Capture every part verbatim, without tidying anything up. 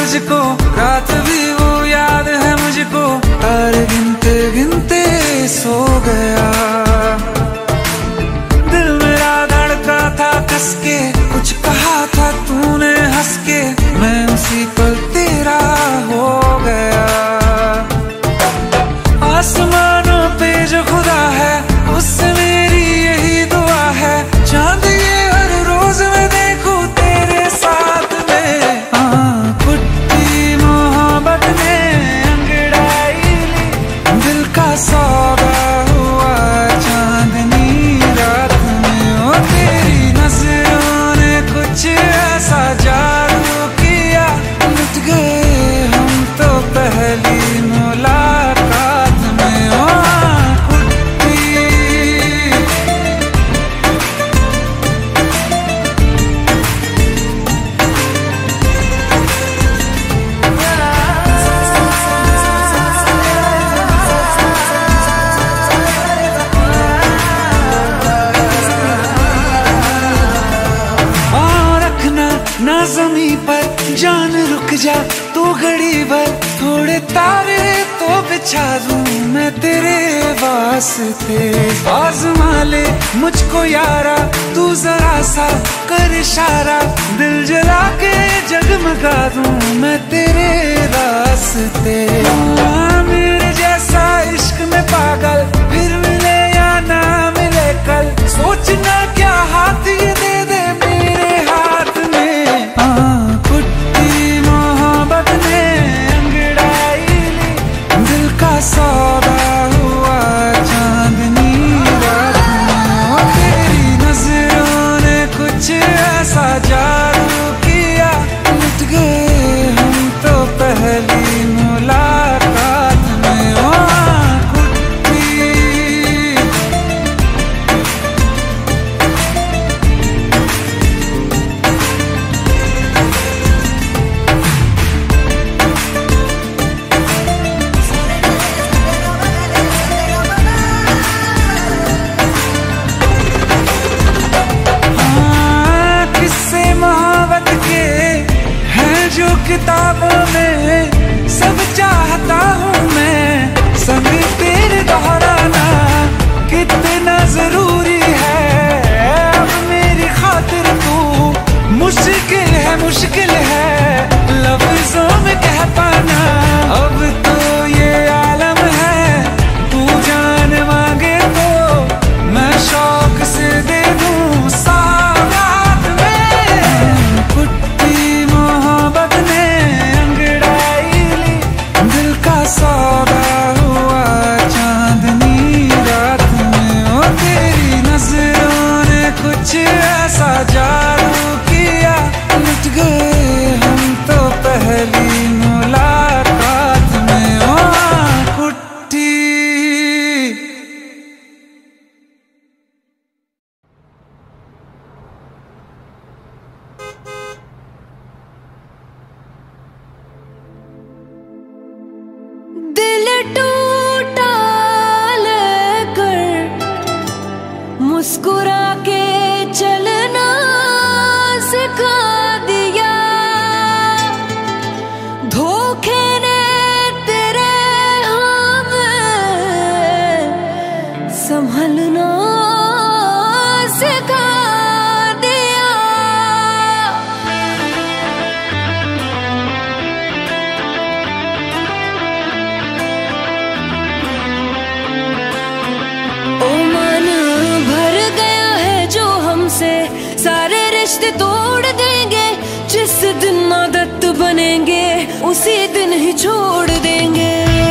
तुझको, रात भी वो याद है मुझको, तारे गिनते गिनते सो गया। दिल मेरा धड़का था कस के, कुछ कहा था तूने हंस के, मैं उसी पल तेरा हो गया। आसमानों पे जो खुदा है उससे मेरी यही दुआ है, चांद ये हर रोज मैं देखूं तेरे साथ में। हाँ, पुट्टी मोहब्बत ने अंगड़ाई ली, दिल का सौदा हुआ चांदनी रात में। ओ तेरी नजरों ने कुछ ऐसा जादू किया, लुट गए हम तो पहली मुलाकात में। ओ ना ज़मीं पर जान रुक जा तू घड़ी भर, थोड़े तारे तो बिछा दूं मैं तेरे वास्ते। आज़मा ले मुझको यारा तू जरा सा कर इशारा, दिल जला के जगमगा दूं मैं तेरे रास्ते। मेरे जैसा इश्क में पागल फिर मिले या ना मिले कल, सोचना क्या हाथ ये दे दे मेरे हाथ में। हाँ, पुट्टी मोहब्बत ने अंगड़ाई ली, दिल का सौदा हुआ चांदनी रात में। ओ तेरी नजरों ने कुछ ऐसा जादू किया, लुट गए हम तो पहली मुलाकात में। ओ किताबों में सब चाहता हूँ मैं, संग तेरे दोहराना कितना जरूरी है। अब मेरी खातिर तू मुश्किल है मुश्किल है लफ्जों में कह पाना। अब तो ये आलम है तू जान मांगे तो मैं शौक से दे दूँ सौगात में। पुट्टी मोहब्बत ने सौदा हुआ चांदनी रात में। ओ तेरी नजरों ने कुछ ऐसा जादू किया, लुट गए हम तो पहली मुलाकात में। ओ कुट्टी मुस्कुरा के चलना सिखा दिया, धोखे ने तेरे हम संभलना सिखा दिया। ओ मन भर गया है जो हमसे, सारे रिश्ते तोड़ देंगे, जिस दिन आदत बनेंगे उसी दिन ही छोड़ देंगे।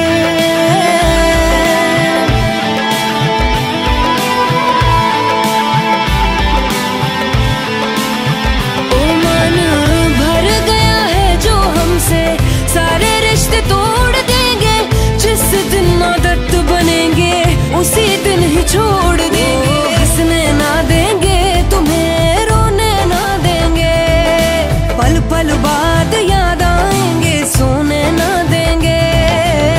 ओ मन भर गया है जो हमसे, सारे रिश्ते तोड़ देंगे, जिस दिन आदत बनेंगे उसी दिन ही छोड़ देंगे। हंसने ना देंगे तुम्हें, रोने ना देंगे, पल पल बाद याद आएंगे, सोने ना देंगे।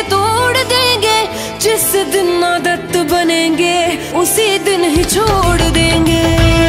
तोड़ देंगे। जिस दिन आदत बनेंगे उसी दिन ही छोड़ देंगे।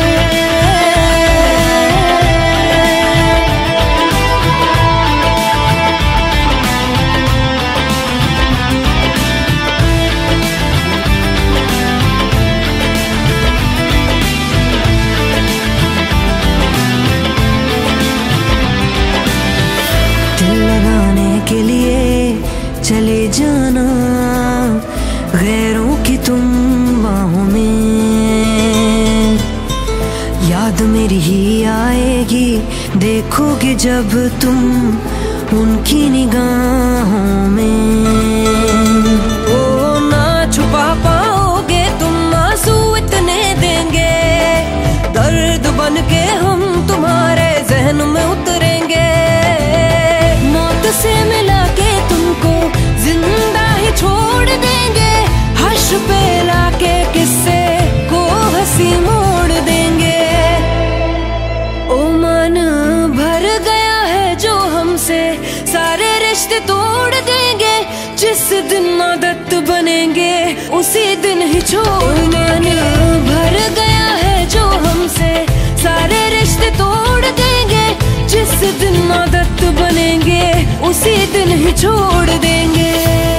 के लिए चले जाना गैरों की तुम बाहों में, याद मेरी ही आएगी देखोगे जब तुम उनकी निगाहों में। ओ ना छुपा पाओगे तुम आंसू इतने देंगे, दर्द बन के हम तुम्हारे जहन में उतरेंगे। मौत से मिला के तुमको जिंदा ही छोड़ देंगे, हर्ष पे लाके किस्से को हंसी मोड़ देंगे। ओ मन भर गया है जो हमसे सारे रिश्ते तोड़ देंगे। जिस दिन आदत बनेंगे उसी दिन ही छोड़ देंगे। भर गया है जो हमसे सारे रिश्ते तोड़ देंगे। जिस दिन आदत बनेंगे उसी दिन ही छोड़ देंगे।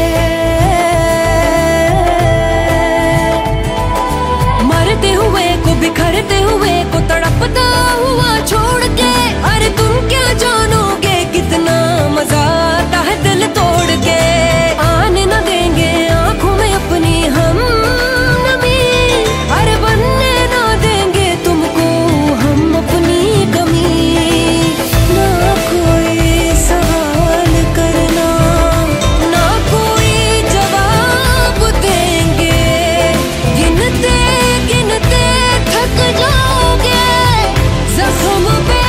मरते हुए को बिखरते हुए को तड़पता हुआ छोड़ के, अरे तुम क्या जानोगे कितना मजा आता है दिल तोड़ के। आने न देंगे आंखों में अपनी हम नमी, अरे बनने न देंगे तुमको हम अपनी कमी। ना कोई सवाल करना ना कोई जवाब देंगे, गिनते गिनते थक जाओगे जख्म पे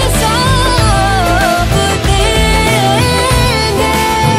हिसाब देंगे।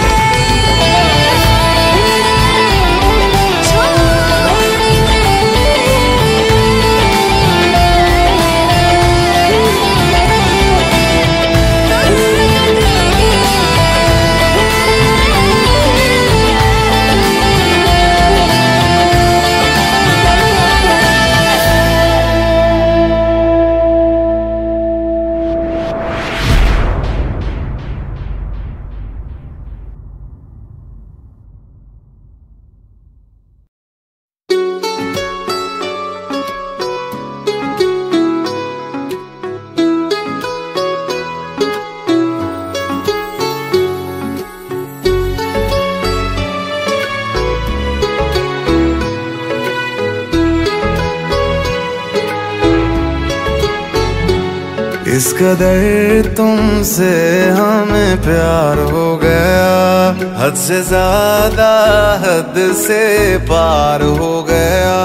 इस कदर तुमसे हमें प्यार हो गया, हद से ज्यादा हद से पार हो गया।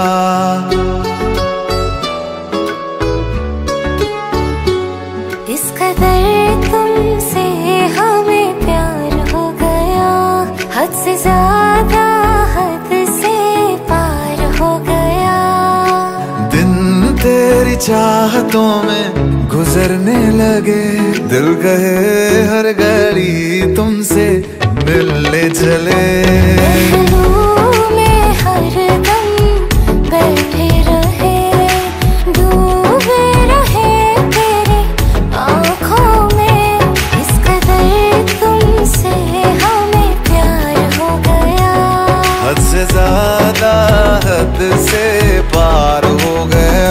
इस कदर तुमसे हमें प्यार हो गया, हद से ज्यादा हद से पार हो गया। दिन तेरी चाहतों में गुजरने लगे, दिल कहे हर घड़ी तुमसे मिलने चले। महलों में हर दम बैठे रहे, डूबे रहे तेरी आँखों में। इस कदर तुमसे हमें प्यार हो गया, हद से ज्यादा हद से पार हो गया।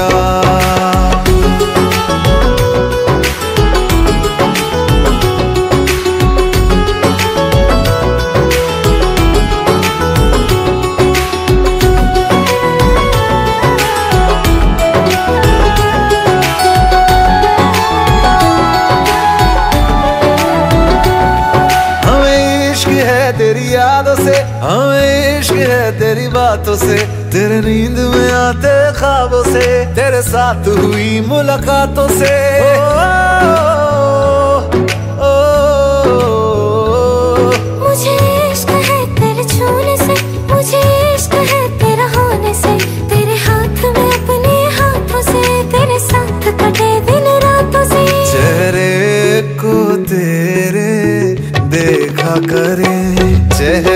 तेरी यादों से हमें इश्क है, तेरी बातों से, तेरे नींद में आते ख्वाबों से, तेरे साथ हुई मुलाकातों से। ओ, ओ, ओ, ओ, मुझे इश्क है तेरे छूने से, मुझे इश्क है तेरा होने से, तेरे हाथ में अपने हाथों से, तेरे साथ कटे दिन रातों से। चेहरे को तेरे देखा करे, चेहरे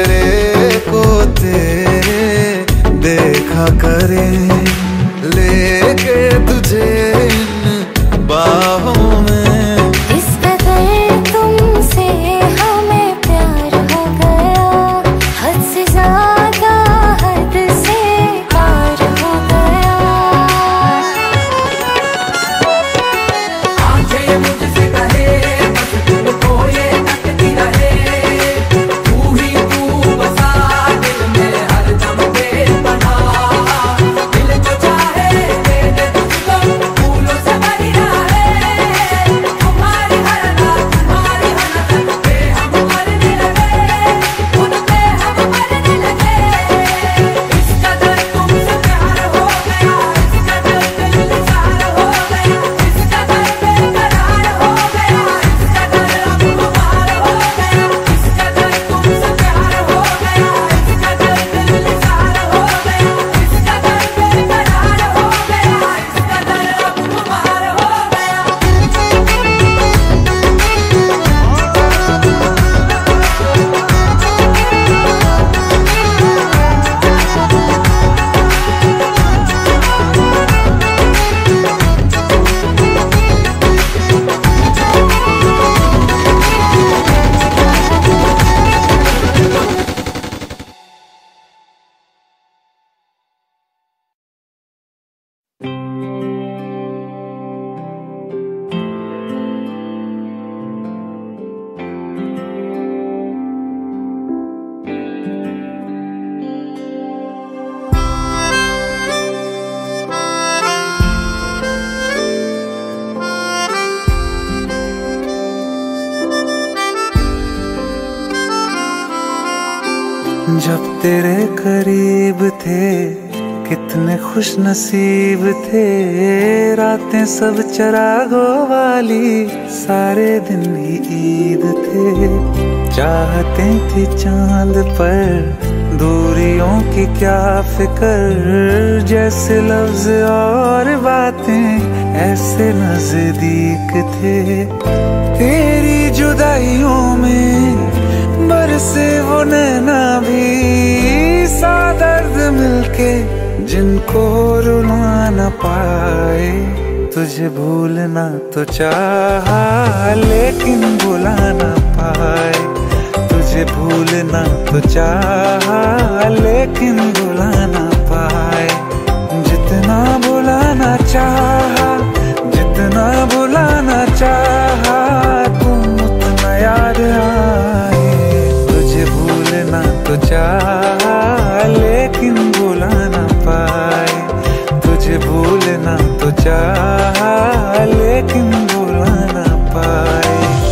जब तेरे करीब थे कितने खुश नसीब थे, रातें सब चरागों वाली, सारे दिन ही ईद थे। चाहते थी चांद पर दूरियों की क्या फिक्र, जैसे लफ्ज और बातें ऐसे नजदीक थे। तेरी जुदाइयों में बरसे वो नैना भी, सा दर्द मिलके जिनको रुला न पाए। तुझे भूलना तो चाहा लेकिन भुला न पाए, तुझे भूलना तो चाहा लेकिन भुला न पाए। जितना भुलाना चाहा, जितना भुलाना चाहा, तुम उतना याद आए। तुझे भूलना तो चाहा लेकिन भुला न पाए, तुझे भूलना तो चाहा लेकिन भुला न पाए।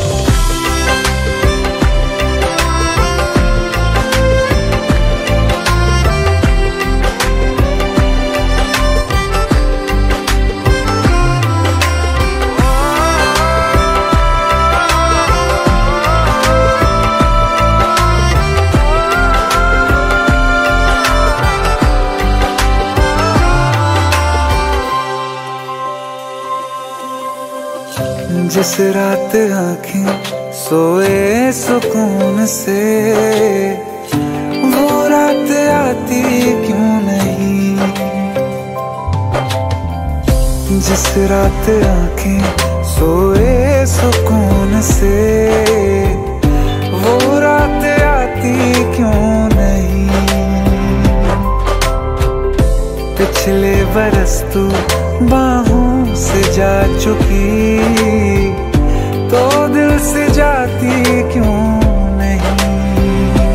जिस रात आँखें सोए सुकून से, वो रात आती क्यों नहीं। जिस रात आँखें सोए सुकून से, वो रात आती क्यों नहीं। पिछले बरस तू बाहों से जा चुकी, तो दिल से जाती क्यों नहीं।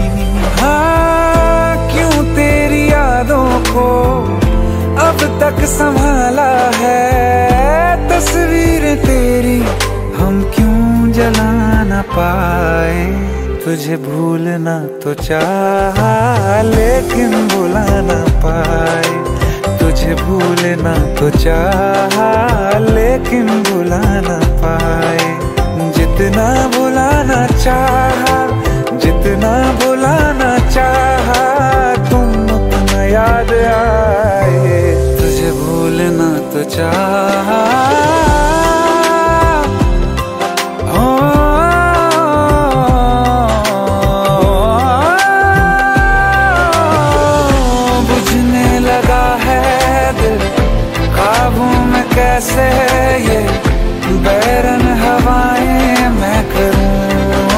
हाँ, क्यों तेरी यादों को अब तक संभाला है, तस्वीर तेरी हम क्यों जला न पाए। तुझे भूलना तो चाहा लेकिन भुला न पाए, तुझे भूलना तो चाहा लेकिन भुला न पाए। जितना भुलाना चाहा, जितना भुलाना चाहा, तुम उतना याद आए। तुझे भूलना तो चाहा, बुझने लगा है दिल काबू में कैसे, ये बैरन हवाएं मैं करूं।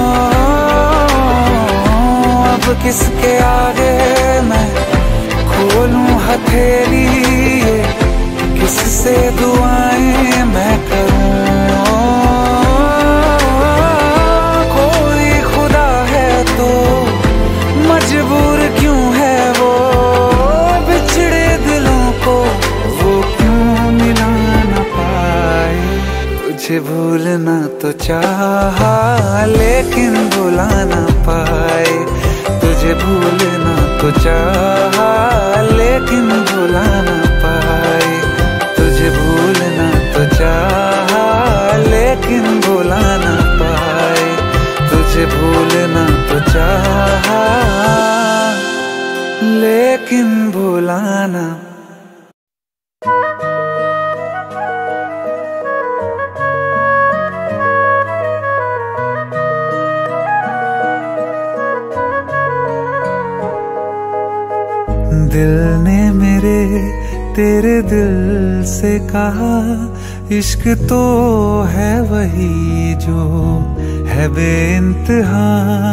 अब किसके आगे मैं खोलूं हथेली, किससे दुआएं मैं करूं। कोई खुदा है तो मजबूर क्यों है वो, बिछड़े दिलों को वो क्यों मिला न पाए। तुझे भूलना तो चाहा लेकिन भुला न पाए, तुझे भूलना तो चाहा लेकिन भुला न पाए। तुझे भूलना तो चाहा लेकिन भुला न पाए, तुझे भूलना तो चाहा लेकिन भुला न। दिल ने मेरे तेरे दिल से कहा, इश्क तो है वही जो है बेइंतहा।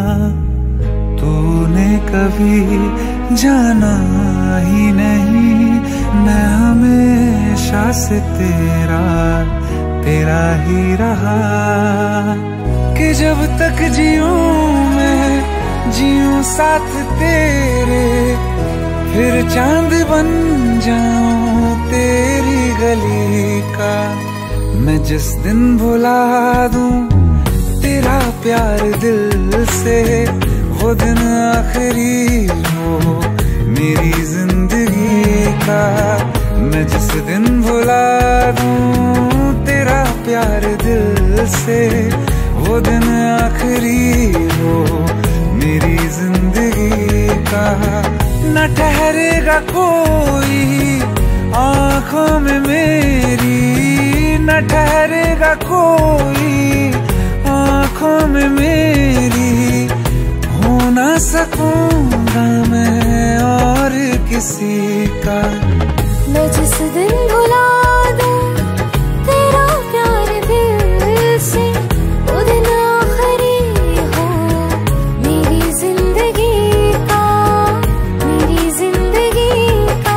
तूने कभी जाना ही नहीं, मैं हमेशा से तेरा तेरा ही रहा। कि जब तक जीऊं मैं जीऊं साथ तेरे, फिर चांद बन जाऊं तेरी गली का। मैं जिस दिन भुला दूं तेरा प्यार दिल से, वो दिन आखिरी हो मेरी जिंदगी का। मैं जिस दिन भुला दूं तेरा प्यार दिल से, वो दिन आखिरी हो मेरी जिंदगी का। न ठहरेगा कोई आंखों में मेरी, न ठहरेगा कोई आंखों में मेरी। हो ना सकूंगा मैं और किसी का। मैं जिस दिन भुला दूं तेरा प्यार दिल से, वो दिन आखिरी हो मेरी जिंदगी का, मेरी जिंदगी का।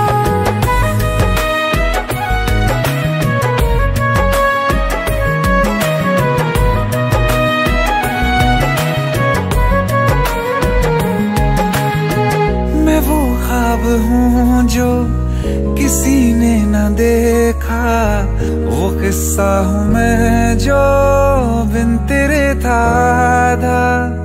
मैं वो ख्वाब हूँ जो किसी ने न देखा, वो किस्सा हूँ मैं जो बिन तेरे था आधा।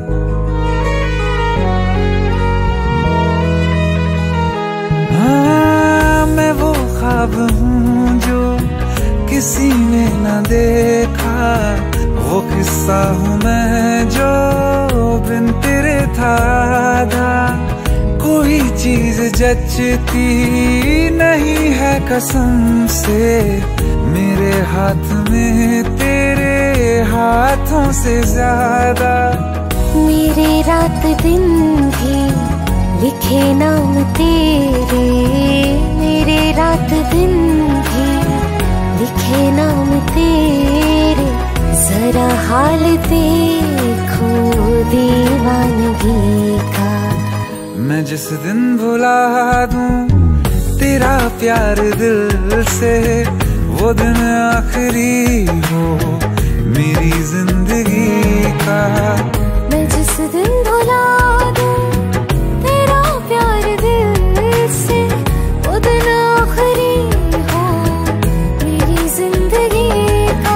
हाँ मैं वो ख्वाब हूँ जो किसी ने न देखा, वो किस्सा हूँ मैं जो बिन तेरे था आधा। कोई चीज जचती नहीं है कसम से मेरे हाथ में तेरे हाथों से ज्यादा। मेरे रात दिन भी लिखे नाम तेरे, मेरे रात दिन भी लिखे नाम तेरे। जरा हाल देखो दीवानगी का। मैं जिस दिन भुला दूं तेरा प्यार दिल से, वो दिन आखिरी हो मेरी जिंदगी का। मैं जिस दिन भुला दूं तेरा प्यार दिल से, वो दिन आखिरी हो मेरी जिंदगी का।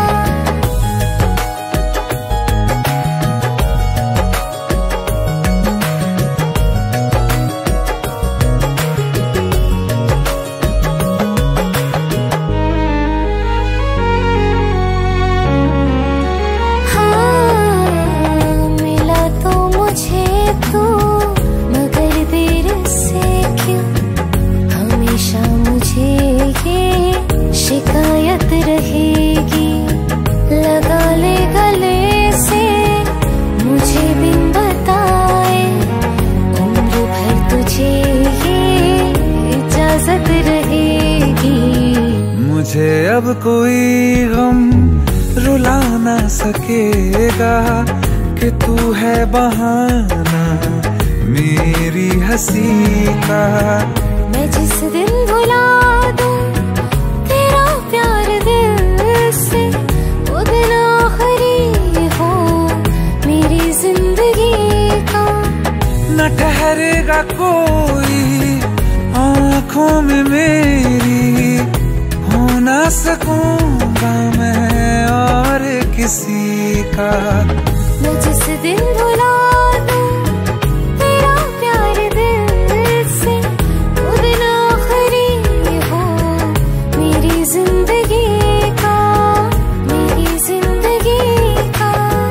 शिकायत रहेगी लगा ले गले से मुझे बिन बताए, उम्र भर तुझे ये इजाजत रहेगी। मुझे अब कोई गम रुला ना सकेगा कि तू है बहाना मेरी हंसी का। मैं जिस दिन भुला दूं तेरा प्यार दिल से, वो दिन आखिरी हो मेरी जिंदगी का। न ठहरेगा कोई आंखों में मेरी, हो ना सकूंगा मैं और किसी का। मैं जिस दिन भुला दूं तेरा प्यार दिल से, वो दिन आखिरी हो मेरी जिंदगी का, मेरी जिंदगी का।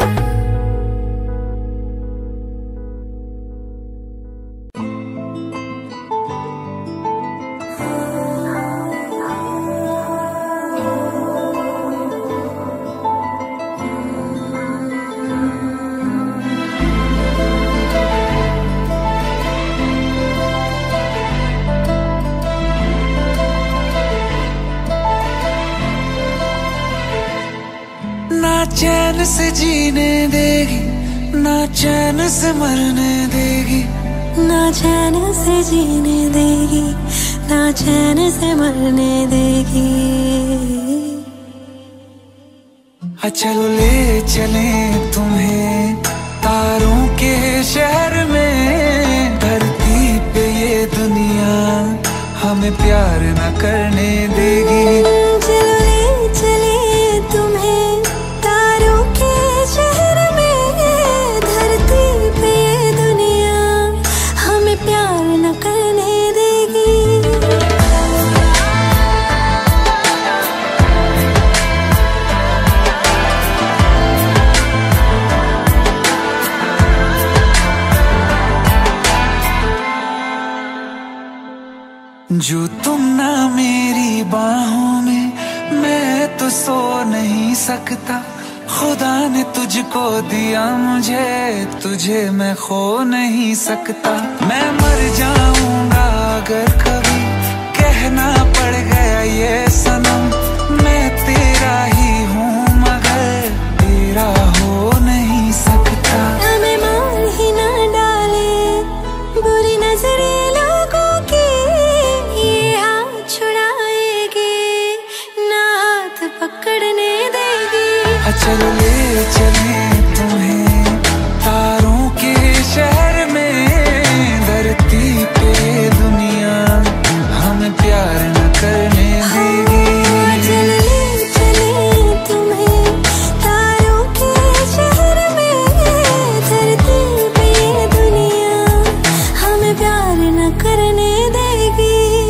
ना चैन से जीने देगी, ना चैन से मरने देगी, ना चैन से जीने देगी, ना चैन से मरने देगी। चलो ले चले तुम्हें तारों के शहर में, धरती पे ये दुनिया हमें प्यार न करने देगी। चलो ले चले तुम्हें तारों के शहर में, धरती पे ये दुनिया जो तुम ना मेरी बाहों में, मैं तो सो नहीं सकता। खुदा ने तुझको दिया मुझे, तुझे मैं खो नहीं सकता। मैं मर जाऊंगा अगर कभी कहना पड़ गया ये सनम, मैं तेरा ही हूँ मगर तेरा हो नहीं सकता। हमें मार ही ना डाले बुरी नजरे लोगों की, ये हाथ छुड़ाएगी ना हाथ पकड़ने देगी। चलो ले चले तुम्हें तारों के शहर में, धरती पे दुनिया हमें प्यार न करने देगी। चलो ले चले तुम्हें तारों के शहर में, धरती पे दुनिया हमें प्यार न करने देगी।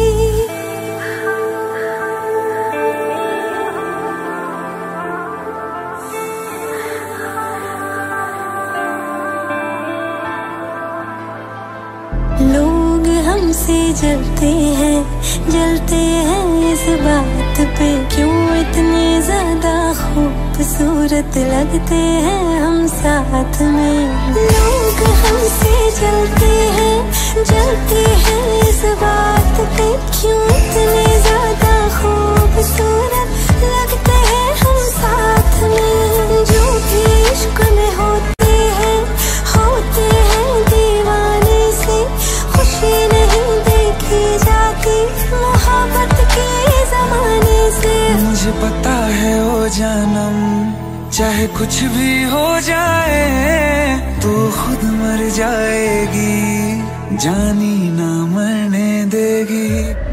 लोग हमसे जलते हैं, जलते हैं इस बात पे, क्यों इतने ज्यादा खूबसूरत लगते हैं हम साथ में। लोग हमसे जलते हैं, जलते हैं इस बात पे, क्यों इतने ज्यादा खूबसूरत लगते हैं हम साथ में। जो भी इश्क में होते हैं, होते हैं दीवाने से, खुशी नहीं देखी जाती मोहब्बत के जमाने से। मुझे पता है ओ जानम, चाहे कुछ भी हो जाए तू खुद मर जाएगी, जानी ना मरने देगी।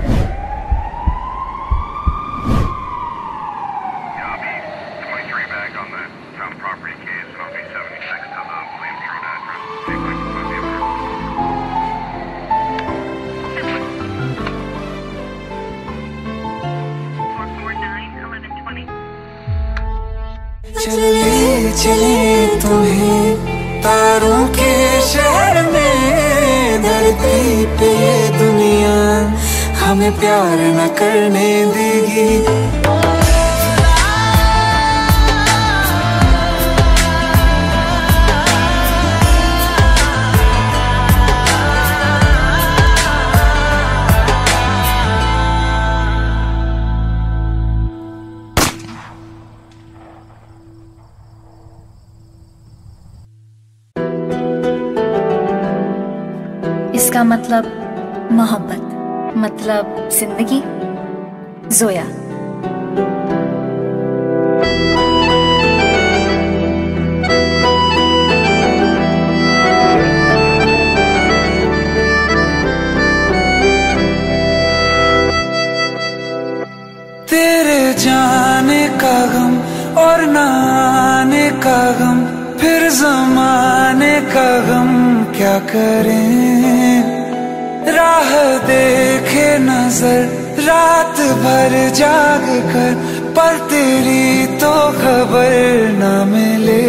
चले चले तुम्हें तारों के शहर में, धरती पे दुनिया हमें प्यार न करने देगी। इसका मतलब मोहब्बत, मतलब जिंदगी। जोया। तेरे जाने का गम और ना आने का गम, फिर ज़माने का गम क्या करें। राह देखे नजर रात भर जाग कर, पर तेरी तो खबर न मिले।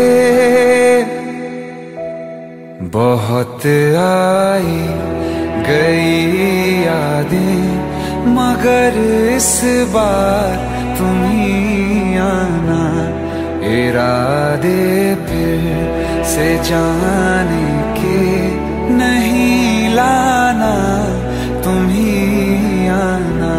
बहुत आई गई यादें, मगर इस बार तुम ही आना, इरादे फिर से जाने के नहीं लाना, तुम ही आना।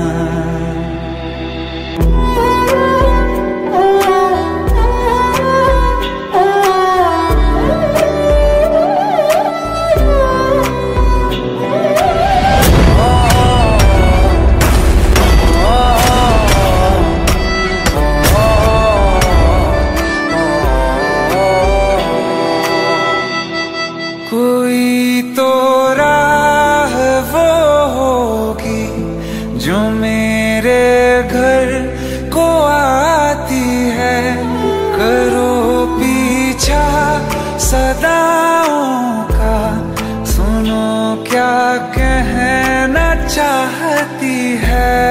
कोई तो राह वो होगी जो मेरे घर को आती है, करो पीछा सदाओं का, सुनो क्या कहना चाहती है।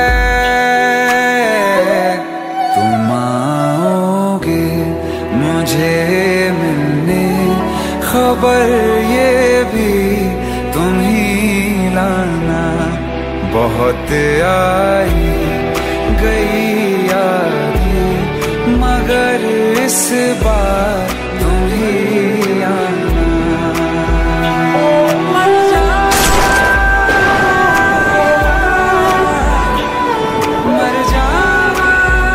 तुम आओगे मुझे मिलने, खबर ये भी तुम ही लाना। बहुत आई गई यादें, मगर इस बार तुम ही आना। मर जाना, मर जाना।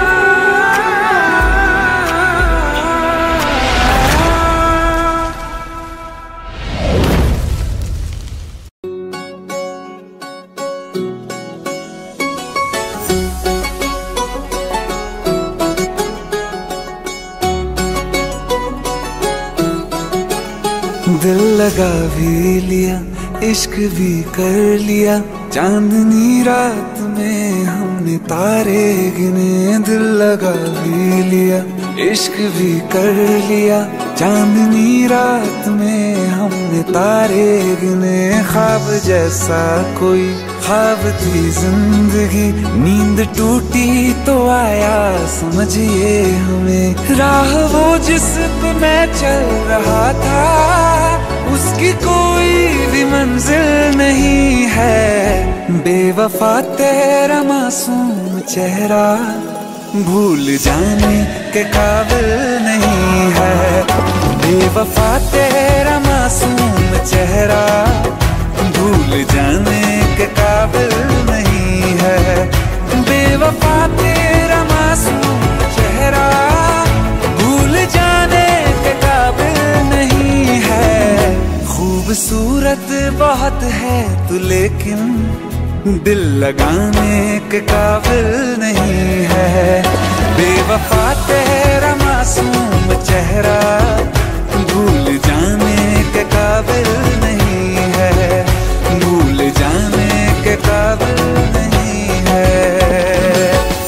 दिल लगा भी लिया, इश्क भी कर लिया, चांदनी रात में हमने तारे गिने। दिल लगा भी लिया, इश्क भी कर लिया, चांदनी रात में हमने तारे गिने। ख्वाब जैसा कोई ख्वाब थी जिंदगी, नींद टूटी तो आया समझिए हमें। राह वो जिस पे मैं चल रहा था, उसकी कोई भी मंजिल नहीं है। बेवफा तेरा मासूम चेहरा भूल जाने के काबिल नहीं है। बेवफा तेरा मासूम चेहरा भूल जाने के काबिल नहीं है। बेवफा तेरा मासूम चेहरा भूल जाने के काबिल नहीं है। खूबसूरत बहुत है तू लेकिन दिल लगाने के काबिल नहीं है। बेवफा तेरा मासूम चेहरा भूल जाने के काबिल नहीं है। भूल जाने के काबिल नहीं है।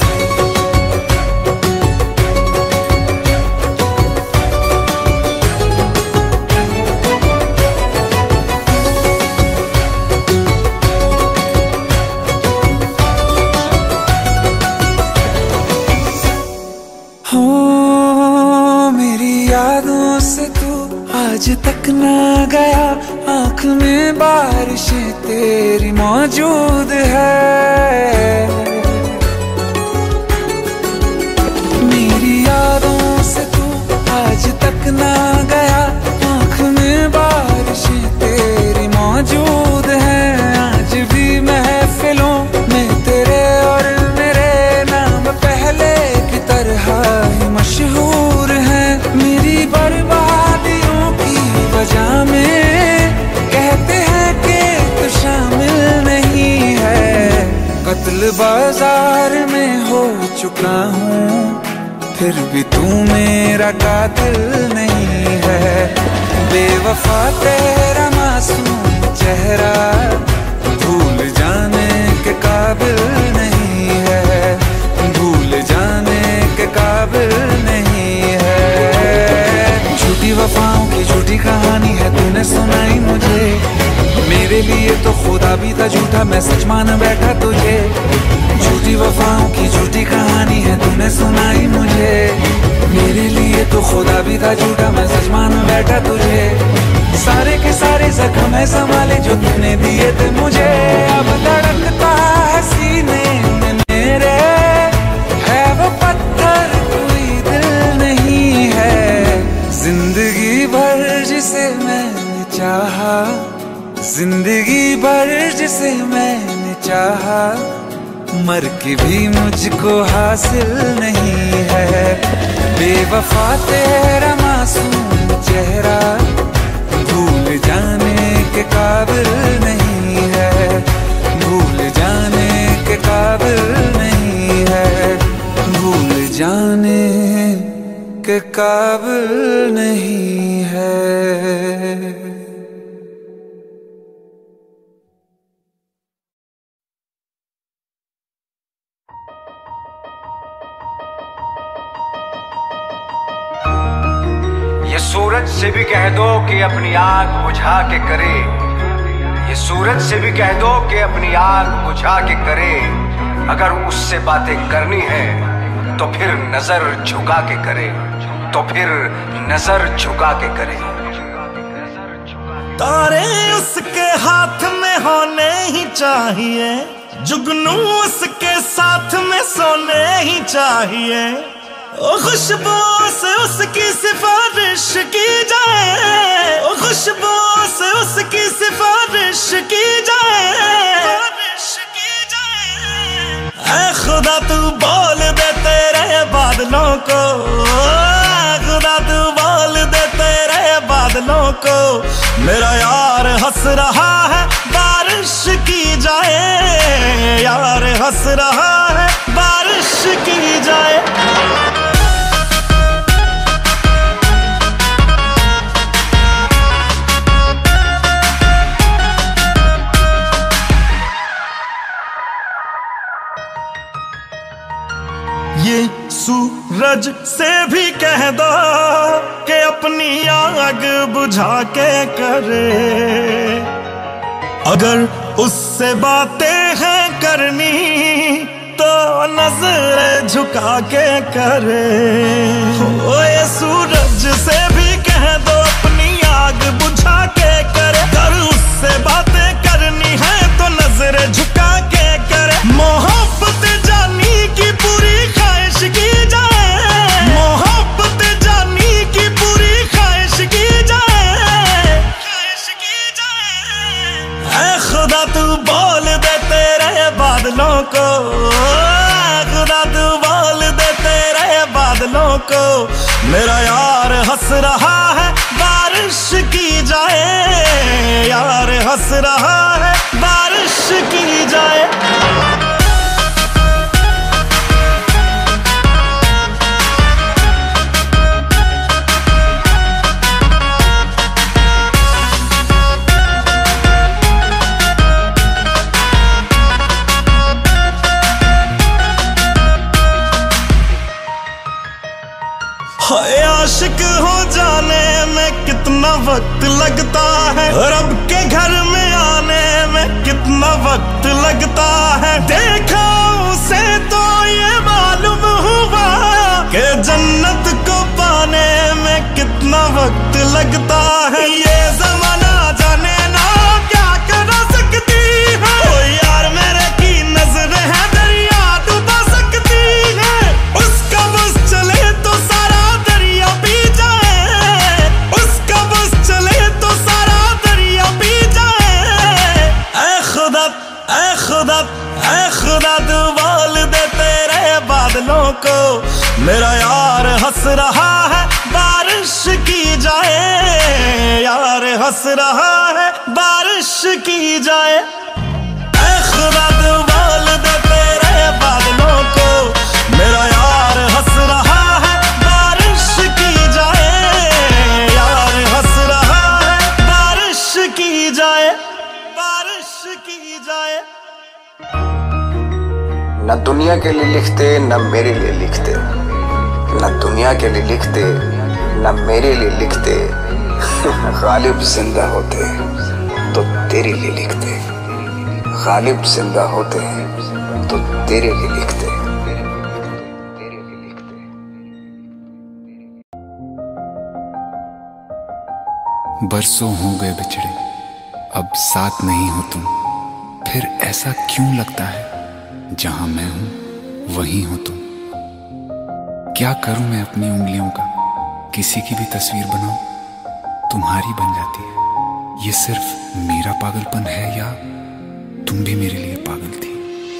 हो मेरी यादों से तू आज तक ना गया, आँख में बारिशें तेरी मौजूद है। मेरी यादों से तू आज तक ना गया, आँख में बारिशें तेरी मौजूद है। आज भी महफिलों में तेरे और मेरे नाम पहले की तरह ही मशहूर है। मेरी बर्बादियों की वजह में कहते हैं कि तू शामिल नहीं है। कत्ल बाजार में हो चुका हूँ, फिर भी तू मेरा कातिल नहीं है। बेवफा तेरा मासूम चेहरा भूल जाने के काबिल नहीं है। भूल जाने के काबिल नहीं है। झूठी वफाओं की झूठी कहानी है तूने सुनाई मुझे। मेरे लिए तो खुदा भी था झूठा, मैं सच मान बैठा तुझे। झूठी वफाओं की झूठी कहानी है तूने सुनाई मुझे। मेरे लिए तो खुदा भी था झूठा, मैं सच मान बैठा तुझे। सारे के सारे जख्म है संभाले जो तूने दिए थे मुझे। अब धड़कता है सीने में मेरे, है वो पत्थर कोई दिल नहीं है। जिंदगी भर जिसे मैंने चाहा, जिंदगी भर जिसे मैंने चाहा, मर के भी मुझको हासिल नहीं है। बेवफा तेरा मासूम चेहरा भूल जाने के काबिल नहीं है। भूल जाने के काबिल नहीं है। भूल जाने के काबिल नहीं है। ये सूरज से भी कह दो कि अपनी आग बुझा के करे। ये सूरज से भी कह दो कि अपनी आग बुझा के करे। अगर उससे बातें करनी है तो फिर नजर झुका के करे। तो फिर नजर झुका के करे। तारे उसके हाथ में होने ही चाहिए, जुगनू उसके साथ में सोने ही चाहिए। ओ खुशबू से उसकी सिफारिश की जाए, ओ खुशबू से उसकी सिफारिश की जाए। ऐ खुदा तू बोल दे तेरे बादलों को, खुदा तू बोल दे तेरे बादलों को, मेरा यार हंस रहा है बारिश की जाए, यार हंस रहा है बारिश की जाए। ये सूरज से भी कह दो कि अपनी आग बुझा के करे, अगर उससे बातें हैं करनी तो नजर झुका के करे। ओ ये सूरज से भी कह दो अपनी आग बुझा के करे, अगर उससे बातें करनी है तो नजर झुका के करे। मोहब्बत जानी की पूरी ख्वाहिश की जाए, मोहब्बत जानी की पूरी ख्वाहिश की जाए, ख्वाहिश की जाए। ऐ खुदा तू बोल दे तेरे बादलों को, खुदा तू बोल दे तेरे बादलों को, मेरा यार हंस रहा है बारिश की जाए, यार हंस रहा है बारिश की जाए। आशिक हो जाने में कितना वक्त लगता है, रब के घर में आने में कितना वक्त लगता है। देखा उसे तो ये मालूम हुआ कि जन्नत को पाने में कितना वक्त लगता है। ये जमाना जाने ना क्या कर सकती है, ओ यार मेरे की नजर है दरिया डुबा सकती है। उसका बस चले तो सारा दरिया पी जाए, उसका बस चले तो सारा दरिया पी जाए। ऐ खुदा ऐ खुदा ऐ खुदा तू बोल दे तेरे बादलों को, मेरा यार हंस रहा है बारिश की जाए, यार हंस रहा है बारिश की जाए। ऐ खुदा तू बोल दे तेरे बादलों को, मेरा यार हंस रहा है बारिश की जाए, यार हंस रहा है बारिश की जाए, बारिश की जाए। न दुनिया के लिए लिखते न मेरे लिए लिखते, न दुनिया के लिए लिखते न मेरे लिए लिखते, गालिब जिंदा होते तो तेरे लिए लिखते, गालिब जिंदा होते तो तेरे लिए लिखते। बरसों हो गए बिछड़े, अब साथ नहीं हो तुम, फिर ऐसा क्यों लगता है जहां मैं हूं वहीं हो तुम। क्या करूं मैं अपनी उंगलियों का, किसी की भी तस्वीर बनाऊं तुम्हारी बन जाती है। ये सिर्फ मेरा पागलपन है या तुम भी मेरे लिए पागल थी।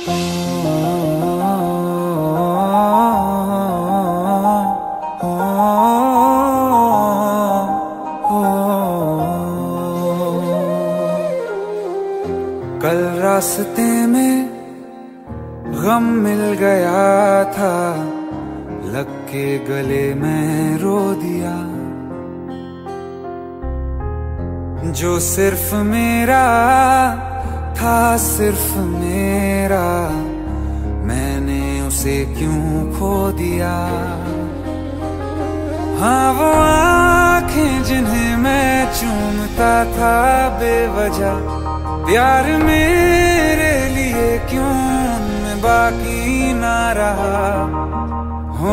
कल रास्ते में गम मिल गया था, लग के गले में रो दिया। जो सिर्फ मेरा था, सिर्फ मेरा, मैंने उसे क्यों खो दिया। हाँ वो आँखें जिन्हें मैं चूमता था बेवजह, प्यार मेरे लिए क्यों उनमें बाकी ना रहा। हो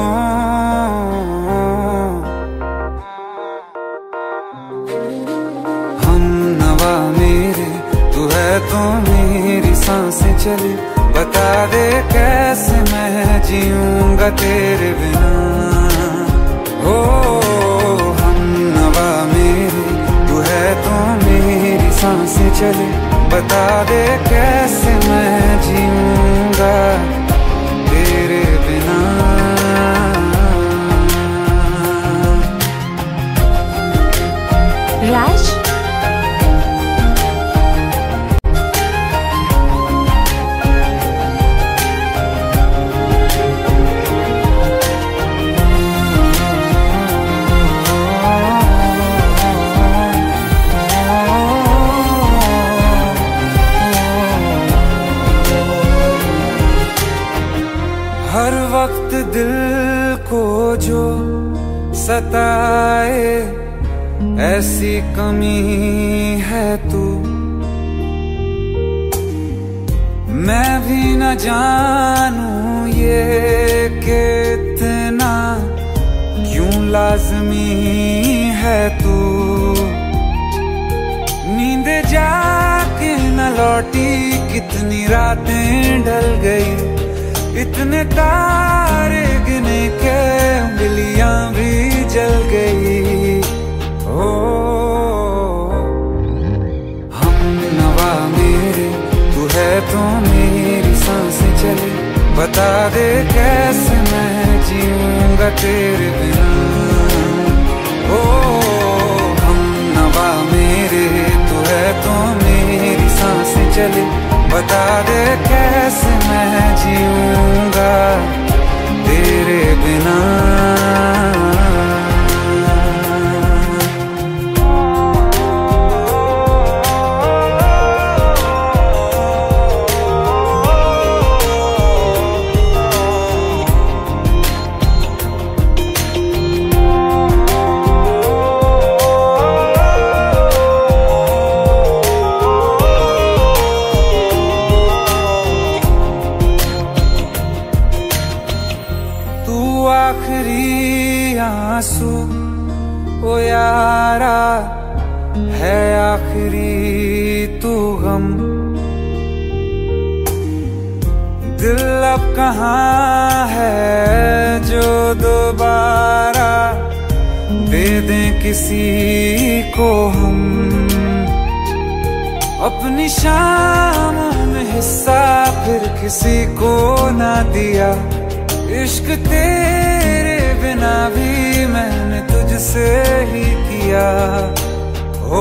हम नवा मेरे, तू है तो मेरी सांस, सांसें चले, बता दे कैसे मैं जीऊंगा तेरे बिना। हो हम नवा मेरे, तू है तो मेरी सांसें चले, बता दे कैसे मैं जीऊंगा तेरे बिना। राज हर वक्त दिल को जो सताए ऐसी कमी है तू, मैं भी न जानूं ये कि इतना क्यों लाज़मी है तू। नींद जाके न लौटी कितनी रातें ढल गई, इतने तारे गिने के उंगलियां भी जल गई। ओ हम नवा मेरे, तू है तो मेरी सांसें चले, बता दे कैसे मैं जीऊंगा तेरे बिना। ओ हम नवा मेरे, तू है तो मेरी सांसें चले, बता दे कैसे मैं जीऊंगा तेरे बिना। आखिरी आंसू ओ यारा है, आखिरी तू गम। दिल अब कहाँ है जो दोबारा दे दें किसी को हम। अपनी शामों में हिस्सा फिर किसी को ना दिया, इश्क तेरे बिना भी मैंने तुझसे ही किया। हो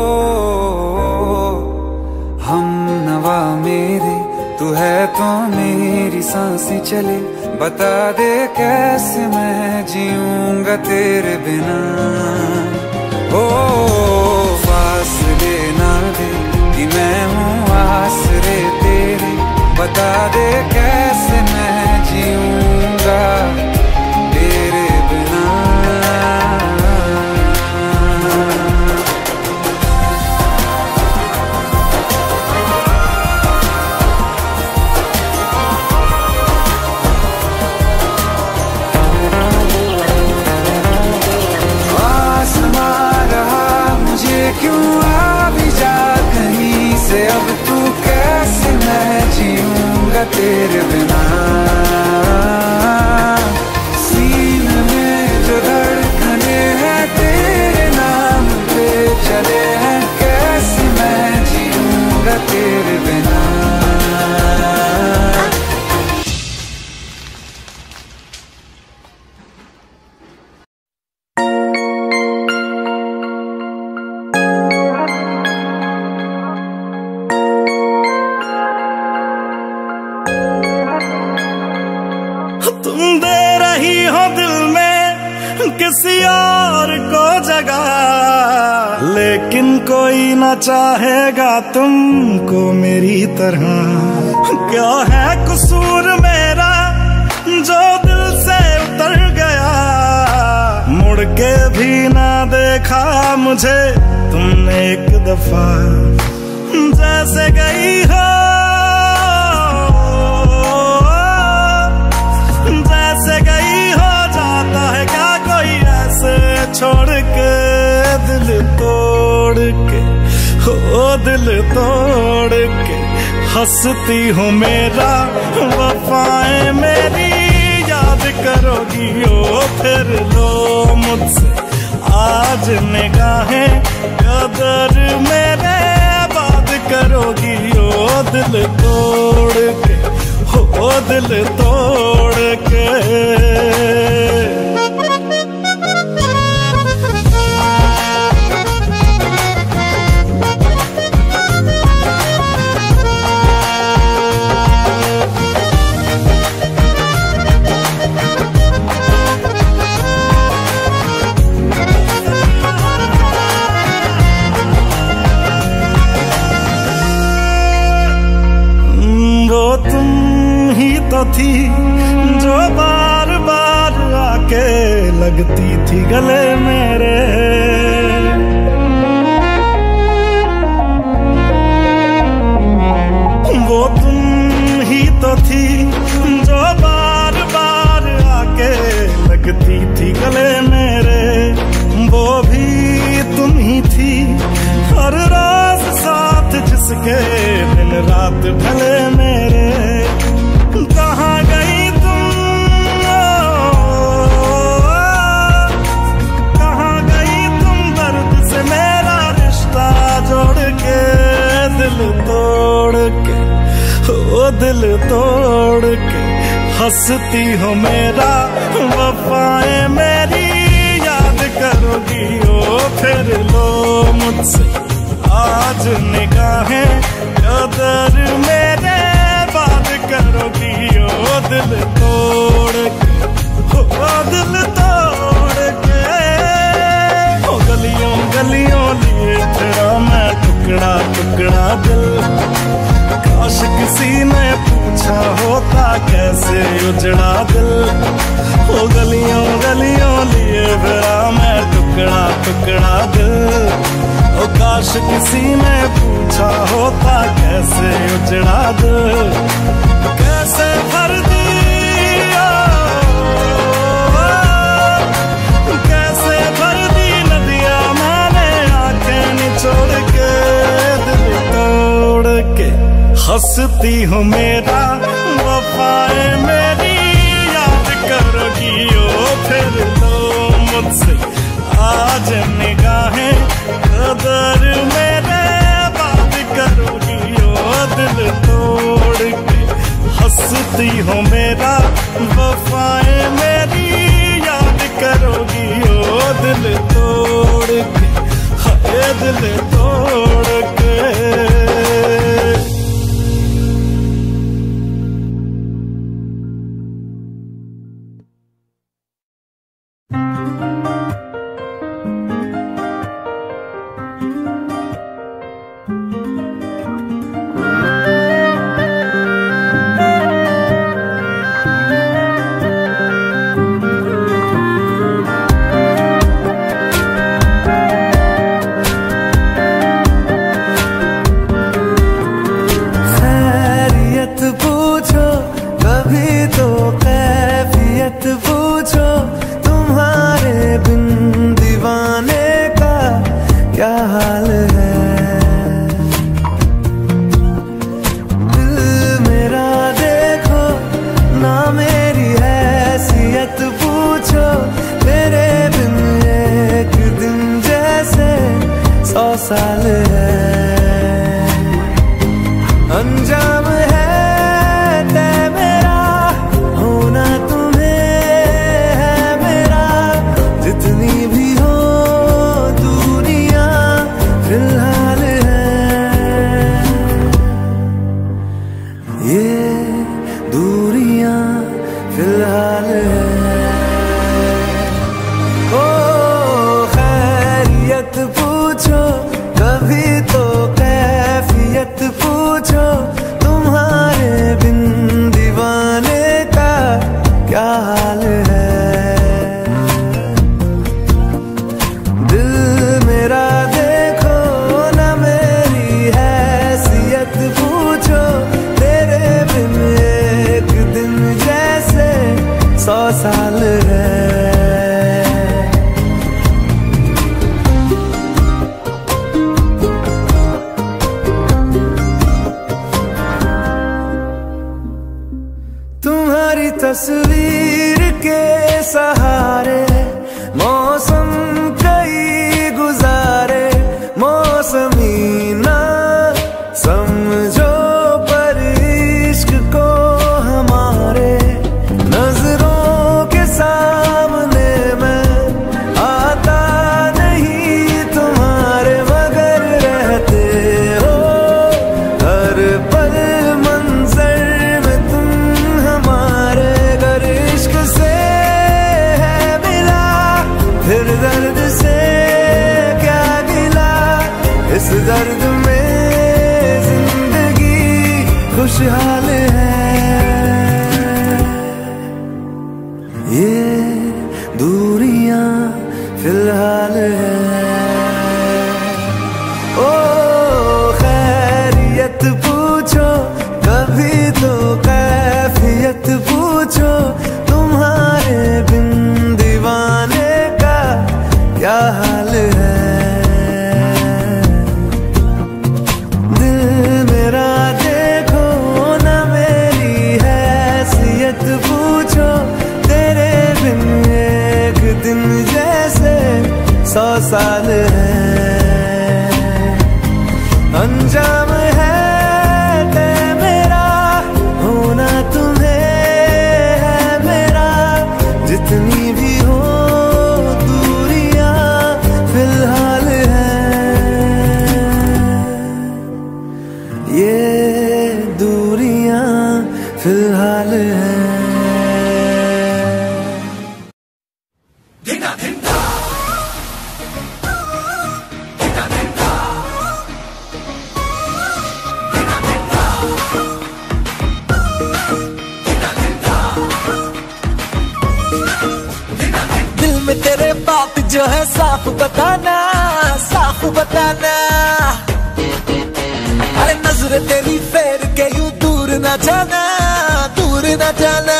हम नवा मेरे, तू है तो मेरी सांसें चले, बता दे कैसे मैं जीऊंगा तेरे बिना। हो फासले ना दे कि मैं हूँ आसरे तेरे, बता दे कैसे मैं जीऊंगा तेरे बिना। आसमां रहा मुझे क्यों आ भी जा कहीं से, अब तू कैसे मैं जीऊंगा तेरे बिना। सीने में जो धड़कने हैं तेरे नाम पे चले हैं, कैसे मैं जीऊंगा तेरे बिना। तुम दे रही हो दिल में किसी और को जगह, लेकिन कोई ना चाहेगा तुमको मेरी तरह। क्या है कसूर मेरा जो दिल से उतर गया, मुड़ के भी ना देखा मुझे तुमने एक दफा। जैसे गई हो छोड़ के दिल तोड़ के, हो दिल तोड़ के, हंसती हो मेरा वफाएं मेरी याद करोगी ओ फिर लो मुझसे आज निगाहें कदर मेरे बात करोगी ओ दिल तोड़ के हो दिल तोड़ के। तो थी जो बार बार आके लगती थी गले मेरे, वो तुम ही तो थी जो बार बार आके लगती थी गले मेरे, वो भी तुम ही थी हर रोज साथ जिसके दिन रात भले मेरे। कहाँ गई तुम, कहाँ गई तुम दर्द से मेरा रिश्ता जोड़ के, दिल तोड़ के ओ दिल तोड़ के। हंसती हो मेरा वफाएं मेरी याद करोगी ओ फिर लो मुझसे आज निगाहें कदर मेरे बात करोगी ओ दिल तोड़ के ओ दिल तोड़ के। ओ गलियों गलियों लिए तेरा मैं टुकड़ा टुकड़ा दिल, काश किसी ने पूछा होता कैसे उजड़ा दिल। ओ गलियों गलियों लिए तेरा मैं टुकड़ा टुकड़ा दिल, ओ काश किसी ने पूछा होता कैसे उजड़ा दिल। कैसे भर दिया कैसे भर दी नदियां मैंने आंखें निचोड़ के, दिल तोड़ के। हंसती हो मेरा वफाएं मेरी याद करोगी ओ फिर लो मुझसे आज निगाहें कदर मेरे बात करोगी ओ दिल तोड़ के। हंसती हो मेरा वफाएं मेरी याद करोगी ओ दिल तोड़ के, हाय दिल तोड़ के। साल है अंजाम है तय मेरा होना तुम्हें है मेरा, जितनी भी हो दूरियां फिलहाल है ये दूरियां फिलहाल है। ओ खैरियत पूछो कभी तो कैफियत पूछो, तुम्हारे बिन दीवाने का क्या हाल है। दिल मेरा देखो ना मेरी हैसियत पूछो, तेरे बिन तेरी तस्वीर के सहारे मौसम कई गुजारे, मौसमी ना समझो पर इश्क को हमारे, नजरों के सामने मैं आता नहीं तुम्हारे, मगर रहते हो हर पल मंजर में तुम हमारे। अगर इश्क से है मिला फिर दर्द से क्या गिला, इस दर्द में जिंदगी खुशहाल है। ये दूरियां फिलहाल है। ओ खैरियत पूछो कभी तो कैफियत पूछो, तुम्हारे बिन दीवाने का क्या हाल है। दिल मेरा देखो ना मेरी हैसियत पूछो, तेरे बिन एक दिन जैसे सौ साल है। अंजाम है तय मेरा होना तुम्हें है मेरा, जितनी भी हो दूरियां फिलहाल है। ये दूरियां फिलहाल है। दिल में तेरे बात जो है साफ बताना, साफ बताना। अरे नजर तेरी फेर के यूं दूर न जाना, दूर न जाना।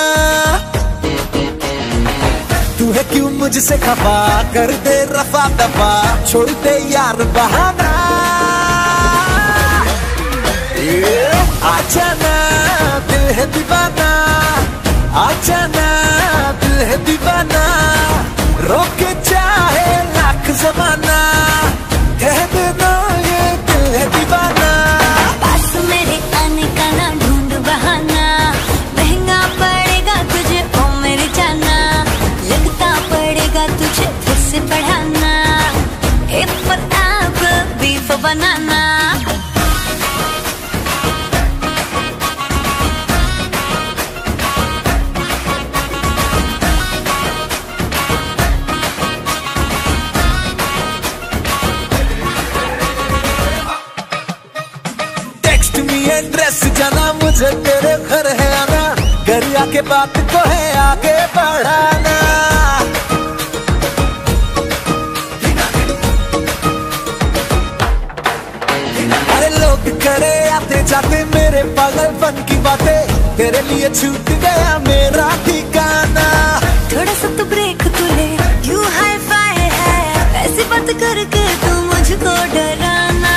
तू है क्यों मुझसे खफा, कर दे रफा दफा, छोड़ दे यार बहाना। आजा ना दिल है दीवाना, आजा ना दिल है दीवाना, रोके चाहे लाख जमाना, कह देना ये दिल है दीवाना। पास मेरे आने का ना ढूंढ बहाना, महंगा पड़ेगा तुझे ओ मेरी जाना, लगता पड़ेगा तुझे फिर से पढ़ाना, A for apple B for banana. Address जाना मुझे तेरे घर है आना, घर आके बात को है आगे बढ़ाना। अरे लोग करे आते जाते मेरे पागलपन की बातें, तेरे लिए छूट गया मेरा ठिकाना। थोड़ा सा तो ब्रेक तू ले, यू हाई फाई है, ऐसी बात करके तू मुझको डराना।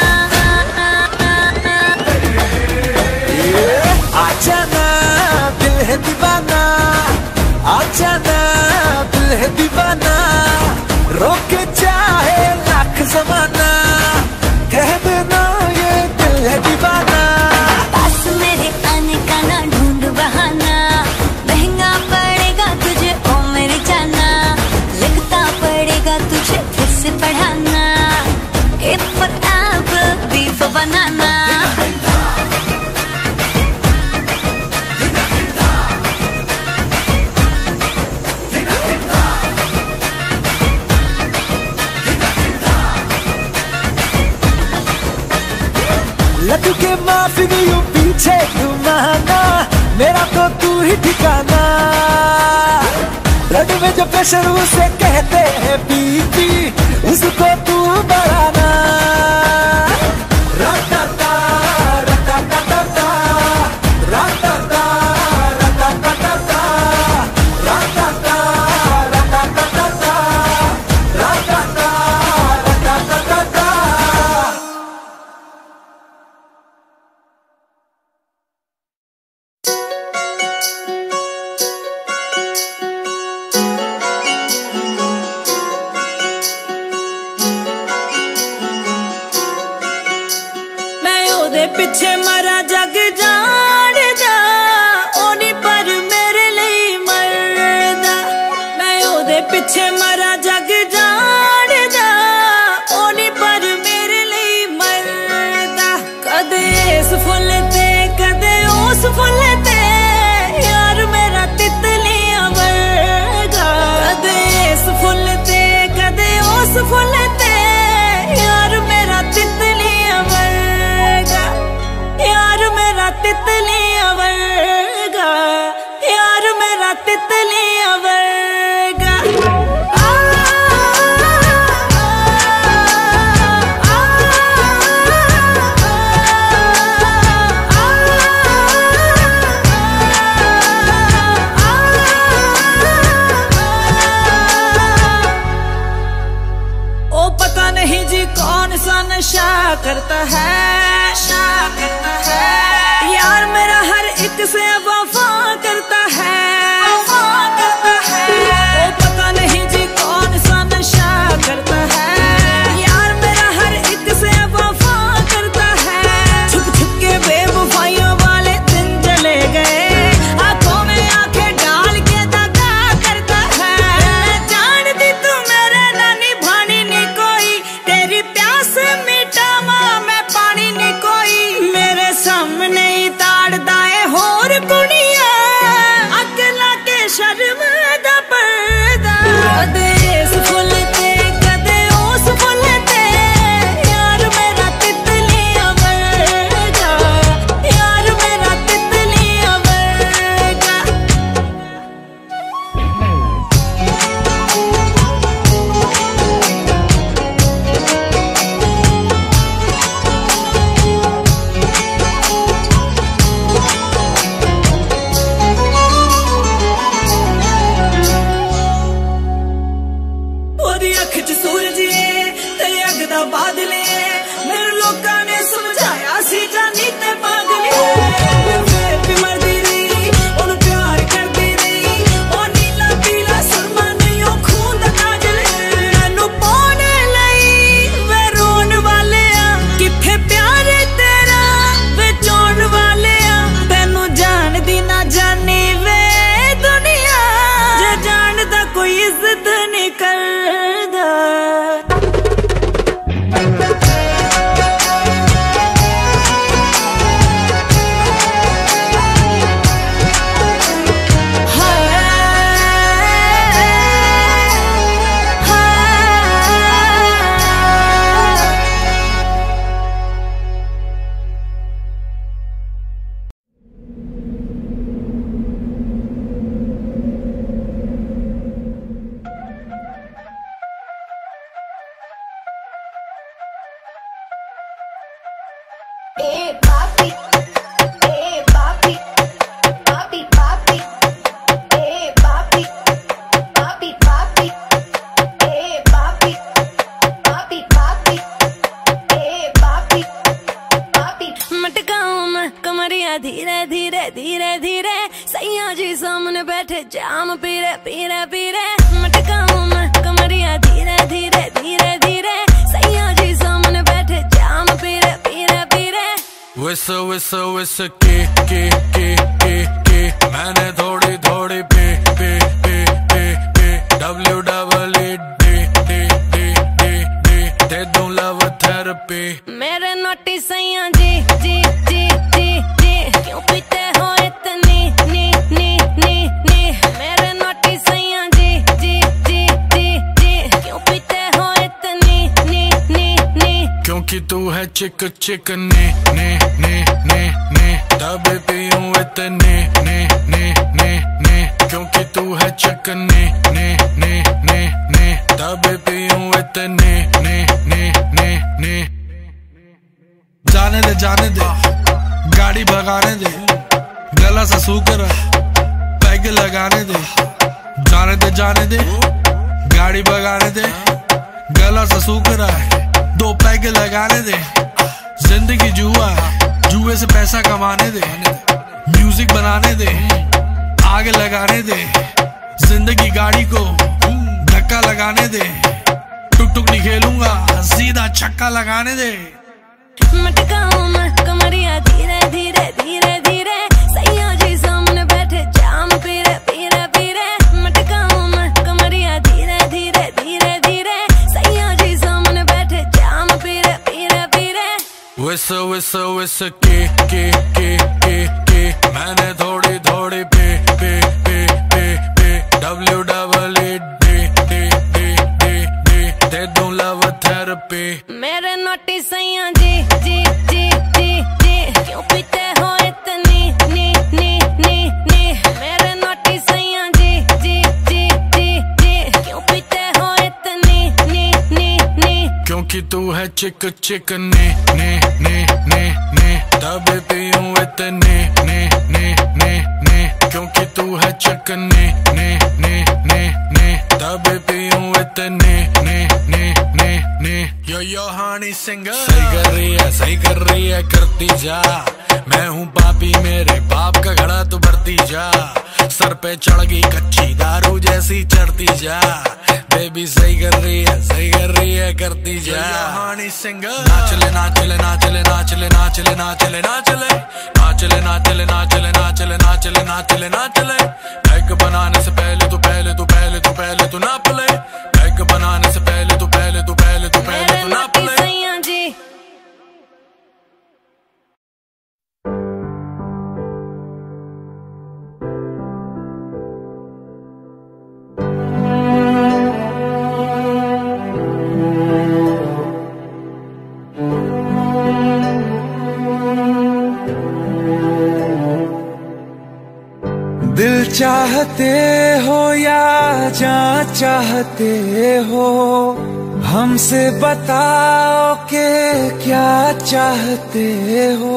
आजा ना दिल है दीवाना, आजा ना दिल है दीवाना, रोके चाहे लाख जमाना, कह देना ये दिल है दीवाना। पास मेरे आने का ना ढूंढ बहाना, महंगा पड़ेगा तुझे ओ मेरी जाना, लगता पड़ेगा तुझे फिर से पढ़ाना, A for apple B for banana. लड्डू के माफी यूं पीछे घुमाना, मेरा तो तू ही ठिकाना। ब्लड में जो प्रेशर उसे कहते हैं बीपी, उसको तू बढ़ाना। रटाटा, रटाटा, रटाटा, रटाटा, रटाटा, रटाटा, रटाटा, रटाटा। तितलियां वर्गा। ओ पता नहीं जी कौन सा नशा करता है, नशा करता है यार मेरा, हर एक से वफा करता है, वफा करता है। ओ पता नहीं जी कौन सा नशा करता है यार मेरा, हर एक से वफा करता है। छुप छुप के बेवफाइयों वाले दिन चले गए, आंखों में आंखें डाल के दगा करता है। जानती तू मेरे नानी भानी नी कोई, तेरी प्यास मिटावा मैं पानी नी कोई। मेरे सामने ही ताड़दा है होर कुड़िया, अगला के शर्म दा पर्दा। कदे इस फुल ते कदे उस फुल ते, यार मेरा तितलियां वर्गा, यार मेरा तितलियां वर्गा। ओदी अख च सूरज है ते अग दा बादल है, मेरे लोकां ने समझाया सी जानी ते पागल है। फिर भी मरदी रही ओनू प्यार करदी रही, ओ नीला पीला सुरमा नहीं ओ खून दा काजल है। मैनू पाने लई वे रोन वाले आ, किथे प्यार तेरा वे चोन वाले आ। तैनू जानदी ना जानी वे दुनिया, जे जानदा कोई इज्जत नहीं करदा। ए पापी, ए पापी, पापी पापी, ए पापी, पापी पापी, ए पापी, पापी पापी, ए पापी, पापी। मटकाऊं मैं कमरिया धीरे धीरे धीरे धीरे, सैया जी सामने बैठे जाम पीरे पीरे पीरे। मटकाऊं मैं कमरिया धीरे धीरे धीरे धीरे, सैया जी सामने बैठे जाम पीरे पीरे पीरे। विस विस विस के के के के के, मैंने थोड़ी थोड़ी पे पे पे पे पे, W double E D D D D D, दे दूं लव थेरेपी। मेरे नोटी सैया जी जी जी जी जी, क्यों पीते हो इतनी नी नी नी नी। मेरे नोटी सैया जी जी जी जी जी, क्यों पीते हो इतनी नी नी नी। क्योंकि तू है चिक चिक ने ने ने ने ने, तब पीऊं इतने ने ने ने ने। क्योंकि तू है चिक ने ने ने ने ने, तब पीऊं इतने ने ने ने ने। जाने दे जाने दे, गाड़ी भगाने दे, गला सा सूकर पैग लगाने दे। जाने दे जाने दे, गाड़ी भगाने दे, गला सा सूकर दो पैग लगाने दे। जिंदगी जुआ है, जुए से पैसा कमाने दे, म्यूजिक बनाने दे, आग लगाने दे। जिंदगी गाड़ी को धक्का लगाने दे, टुक टुक नहीं खेलूंगा सीधा छक्का लगाने दे। मटकाऊं मैं कमरिया धीरे धीरे धीरे धीरे, सैया जी सामने बैठे जाम पीरे पीरे पीरे। मटकाऊं मैं कमरिया धीरे धीरे धीरे धीरे, सैया जी सामने बैठे जाम पीरे पीरे पीरे। विस विस विस के के के के के, मैंने थोड़ी थोड़ी पे पे पे पे पे, W double E D D D D D, दे दूं लव थेरेपी। मेरे नोटी सैया जी जी जी जी जी, क्यों पीते हो इतनी नी नी नी नी। मेरे नोटी सैया जी चिक चिक ने ने ने ने ने तब पीऊं इतने ने ने ने ने क्योंकि तू है चिकने ने ने ने ने तब पीऊं इतने ने ने ने ने यो यो हानी सिंगर सही कर रही है सही कर रही है करती जा मैं हूँ पापी मेरे बाप का घड़ा तू भरती जा सर पे चढ़ गई कच्ची दारू जैसी चढ़ती जा बेबी सही कर रही है सही कर रही है करती जा हानी सिंगर नाचले नाचले नाचले नाचले नाचले नाचले नाचले नाचले नाचले नाचले नाचले नाचले नाचले नाचले बैग बनाने से पहले तू पहले तू पहले तू पहले तू नाप ले बैग बनाने से पहले तू पहले तू पहले तू पहले तू नाप ले दिल चाहते हो या जान चाहते हो हमसे बताओ के क्या चाहते हो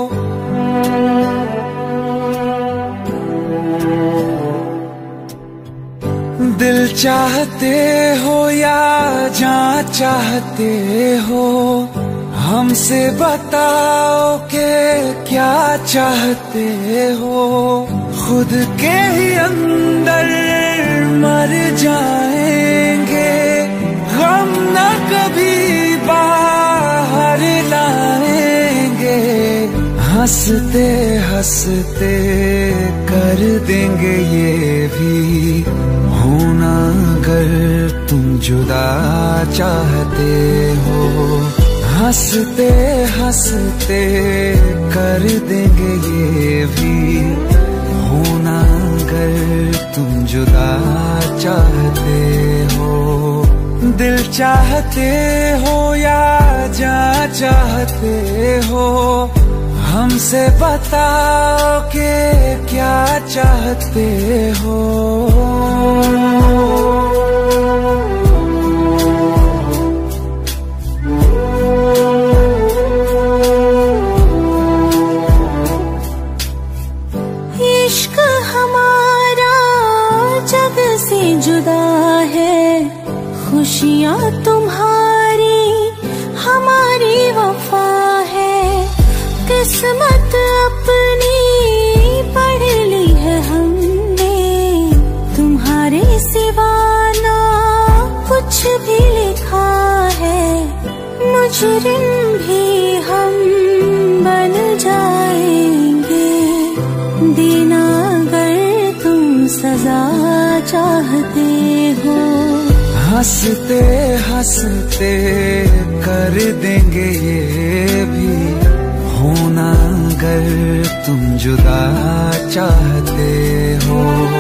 दिल चाहते हो या जान चाहते हो हमसे बताओ के क्या चाहते हो खुद के ही अंदर मर जाएंगे गम न कभी बाहर लाएंगे हंसते हंसते कर देंगे ये भी होना अगर तुम जुदा चाहते हो हंसते हंसते कर देंगे ये भी होना अगर तुम जुदा चाहते हो दिल चाहते हो या जान चाहते हो हमसे बताओ के क्या चाहते हो इश्क हमारा जग से जुदा है खुशियाँ तुम्हारी हमारी वफा है किस्मत अपनी पढ़ ली है हमने तुम्हारे सिवा ना कुछ भी लिखा है मुजरिम भी हम बन जाएंगे देना अगर तुम सजा चाहते हो हंसते हंसते कर देंगे ये भी होना अगर तुम जुदा चाहते हो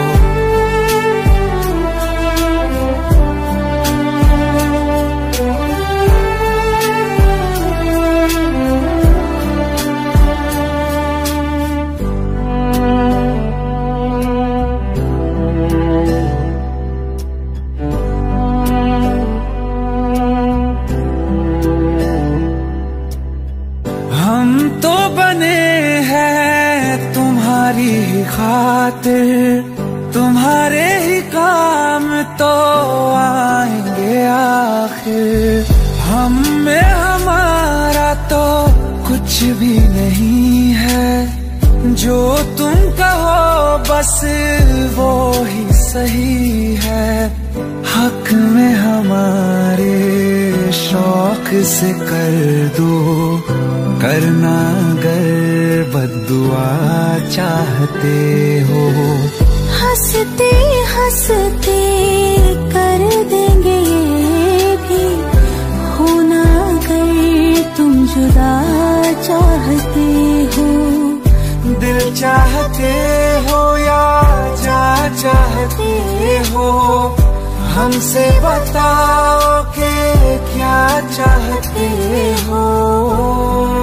खातिर तुम्हारे ही काम तो आएंगे आखिर हम में हमारा तो कुछ भी नहीं है जो तुम कहो बस वो ही सही है हक में हमारे शौक से कर दो करना अगर बद्दुआ चाहते हो हंसते हंसते कर देंगे ये भी होना अगर तुम जुदा चाहते हो दिल चाहते हो या जान चाहते हो हमसे बताओ के क्या चाहते हो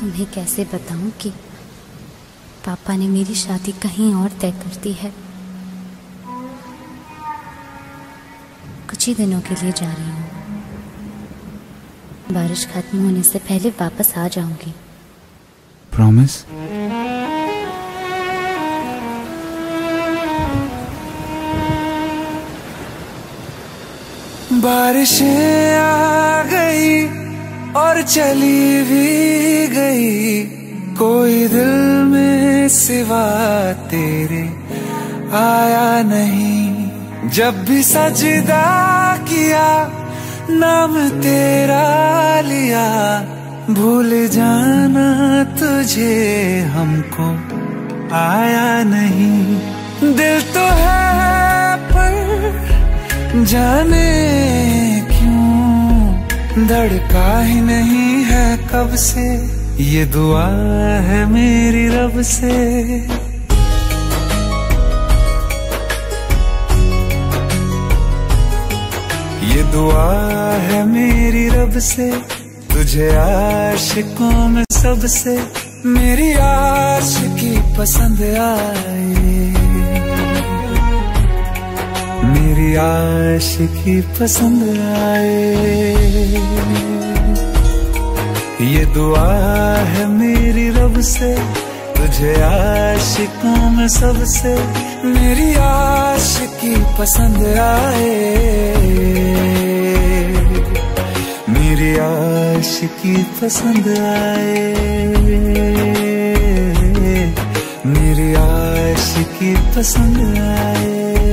उन्हें कैसे बताऊं कि पापा ने मेरी शादी कहीं और तय कर दी है। कुछ ही दिनों के लिए जा रही हूँ। बारिश खत्म होने से पहले वापस आ जाऊंगी। प्रॉमिस? बारिशें आ गई और चली भी गई, कोई दिल में सिवा तेरे आया नहीं। जब भी सजदा किया नाम तेरा लिया, भूल जाना तुझे हमको आया नहीं। दिल तो है पर जाने क्यों धड़का ही नहीं है कब से, ये दुआ है मेरी रब से। ये दुआ है मेरी रब से, तुझे आशिकों में सबसे मेरी आशिकी पसंद आए, मेरी आशिकी पसंद आए। ये दुआ है मेरी रब से, तुझे आशिकों में सबसे मेरी आशिकी पसंद आए, मेरी आशिकी पसंद आए, मेरी आशिकी पसंद आए।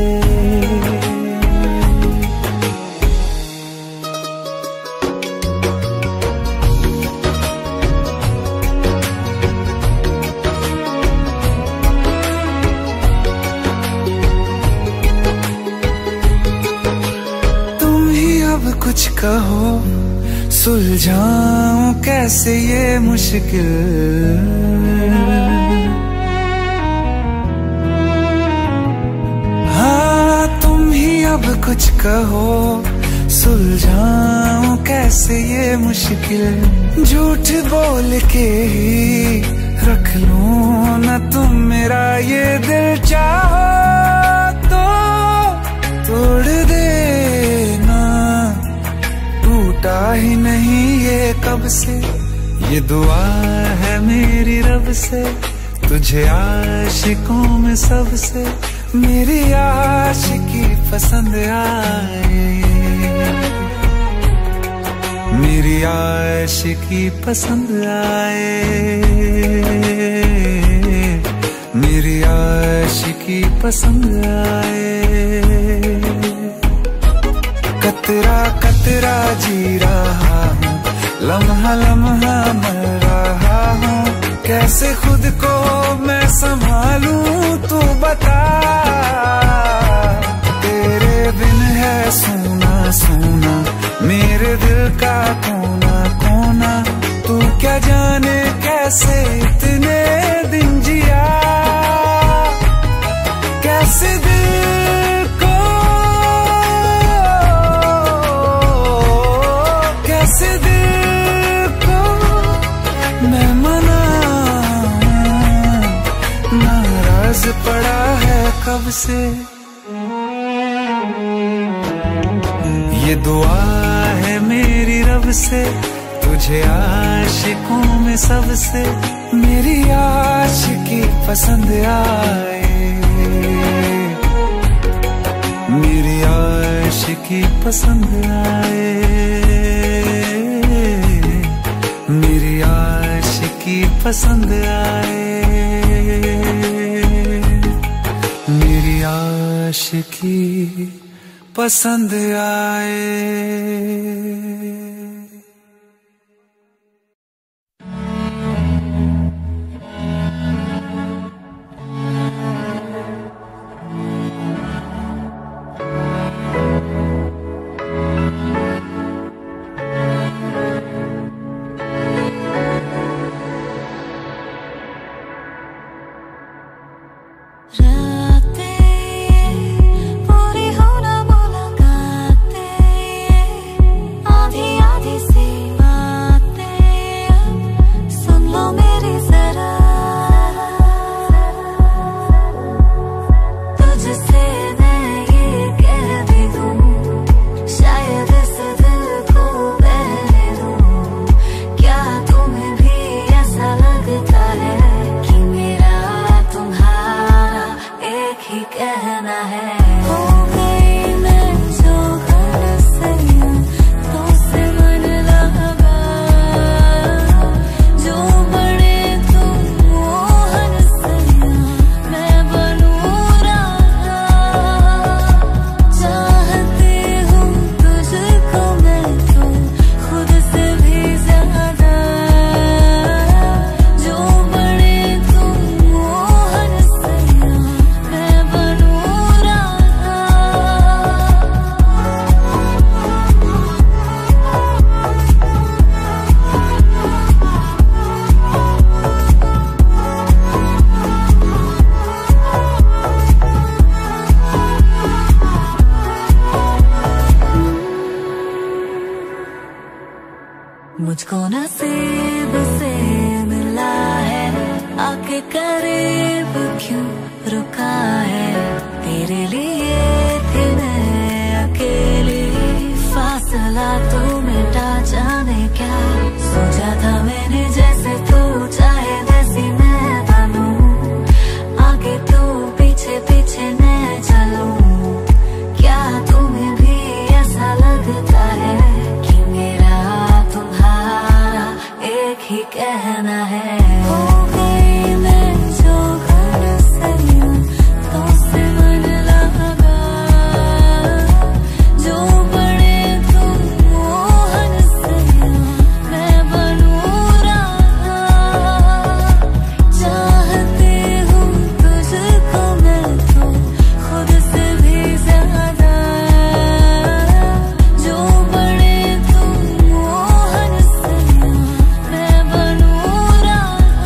कुछ कहो सुलझाऊं कैसे ये मुश्किल, हाँ तुम ही अब कुछ कहो सुलझाऊं कैसे ये मुश्किल। झूठ बोल के ही रख लूं ना तुम मेरा ये दिल, चाहो तो तोड़ देना, टूटा ही नहीं ये कब से। ये दुआ है मेरी रब से, तुझे आशिकों में सबसे मेरी आशिकी पसंद आए, मेरी आशिकी पसंद आए, मेरी आशिकी पसंद आए। कतरा कतरा जी रहा हूँ, लम्हा लम्हा मर रहा हूँ, कैसे खुद को मैं संभालूं तू बता। तेरे बिन है सूना सूना मेरे दिल का कोना कोना, तू क्या जाने कैसे इतने दिन जिया, कैसे दिल को कैसे दिल को मैं मनाऊं, नाराज पड़ा है कब से। ये दुआ है मेरी रब से, तुझे आशिकों में सबसे मेरी आशिकी पसंद आए, मेरी आशिकी पसंद आए, मेरी आशिकी पसंद आए, मेरी आशिकी पसंद आए। पूरी हो ना मुलाकातें, आधी मुझको नसीब से मिला है, आके करीब क्यों रुका है। तेरे लिए थी मैं अकेली, फासला तू मिटा जाने क्या। सोचा था मैंने जैसे तू चाहे वैसी मैं बनूं, आगे तू पीछे पीछे मैं चलूं। क्या तुम्हें भी ऐसा लगता है कि मेरा तुम्हारा एक ही कहना है। हो गई मैं जो घर से तो से मन लगा, जो बड़े तुम मोहन से मैं बनूं रहा। चाहती हूँ तुझको मैं तो खुद से भी ज्यादा, जो बड़े तुम मोहन से मैं बनूं रहा।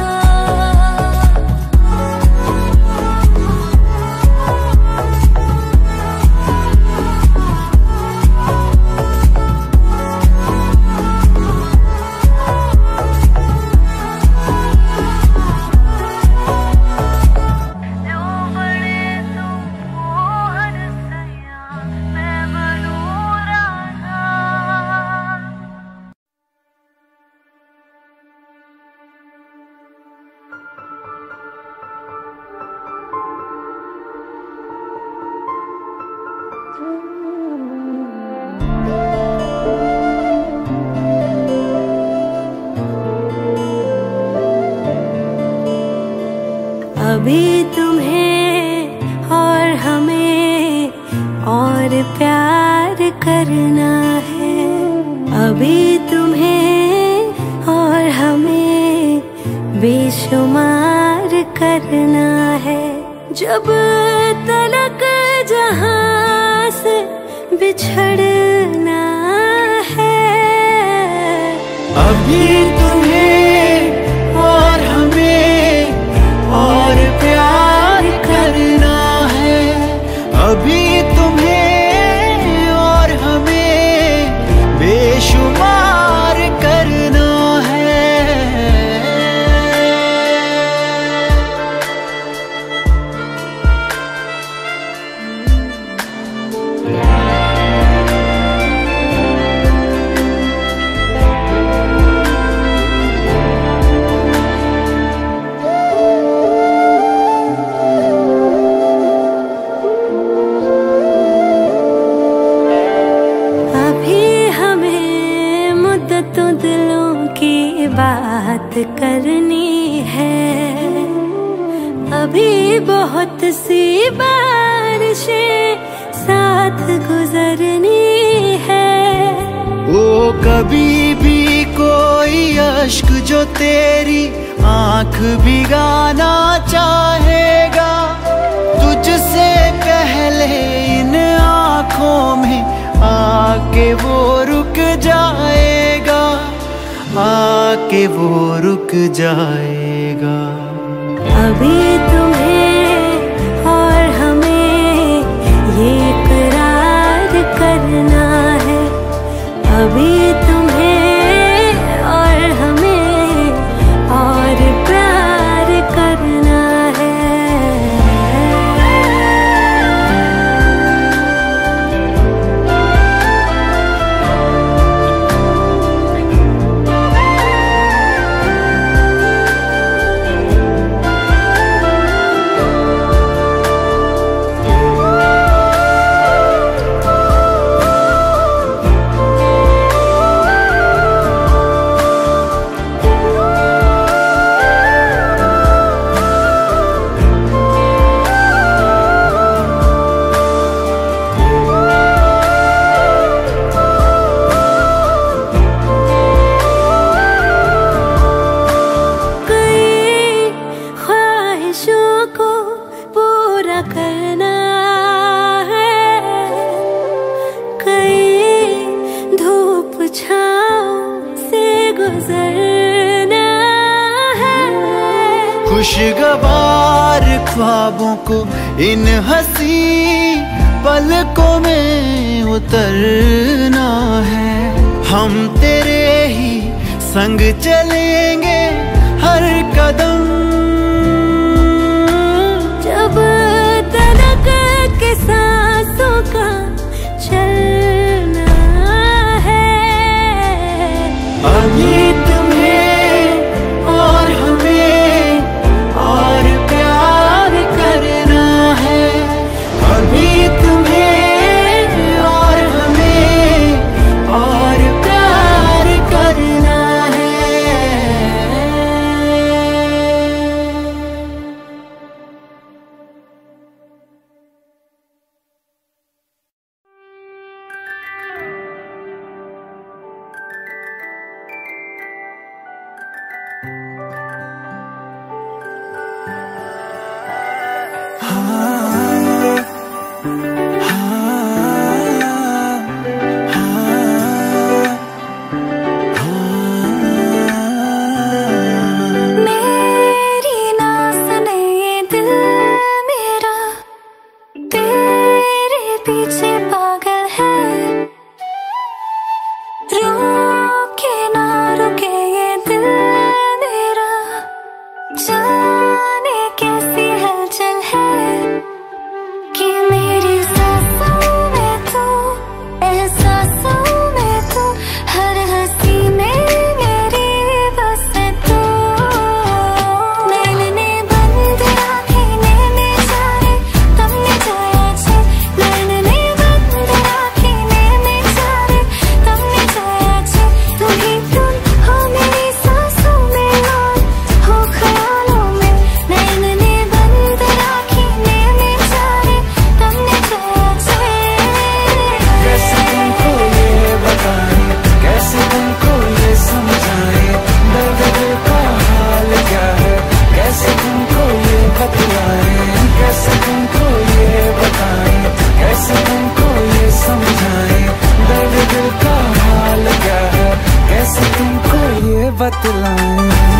जो बड़े तुम मोहन से मैं बनूं रहा। अभी तुम्हें और हमें और प्यार करना है। अभी तुम्हें और हमें बेशुमार करना है। जब तलक जहां से बिछड़ना है। अभी तुम्हें और हमें और प्यार करना है। अभी तुम्हें और हमें बेशुमार करना है। अभी हमें मुद्दतों दिलों की बात करनी है। अभी बहुत सी बारिशें साथ गुजरनी है। वो कभी भी कोई अश्क जो तेरी आंख भिगाना चाहेगा, तुझसे पहले इन आंखों में आके वो रुक जाएगा, आके वो रुक जाएगा। अभी तुम्हें और हमें ये इकरार करना है। अभी तुम्हें और हमें और प्यार करना है। खुशगवार ख्वाबों को इन हंसी पलकों में उतरना है। हम तेरे ही संग चलेंगे हर कदम। जब तलक के सांसों का चलना है, अभी तुम्हें और हमें और प्यार करना है। अभी तुम्हें और हमें और प्यार करना है। मेरी ना सुने ये दिल मेरा, तेरे पीछे पागल है। रुके ना रुके ये दिल मेरा, जाने कैसी हलचल है कि मेरी सांसों में तू, एहसासों में तू, हर हंसी में मेरी बस तू। नैनने बंद आँखें नैने जाए तुमने जाया छे, नैनने बंद आँखें नैने जाए तुमने जाया छे। तुम ही तुम हो मेरी सांसों में और हो ख्यालों में। नैनने बंद आँखें नैने जाए तुमने जाया छे। कैसे तुमको ये बताएं, कैसे तुमको ये समझाएं, दर्द दिल का हाल क्या है, कैसे तुमको ये बतलाएं। कैसे तुमको ये बताएं, कैसे तुमको ये समझाएं, दर्द दिल का हाल क्या है, कैसे तुमको ये बतलाएं।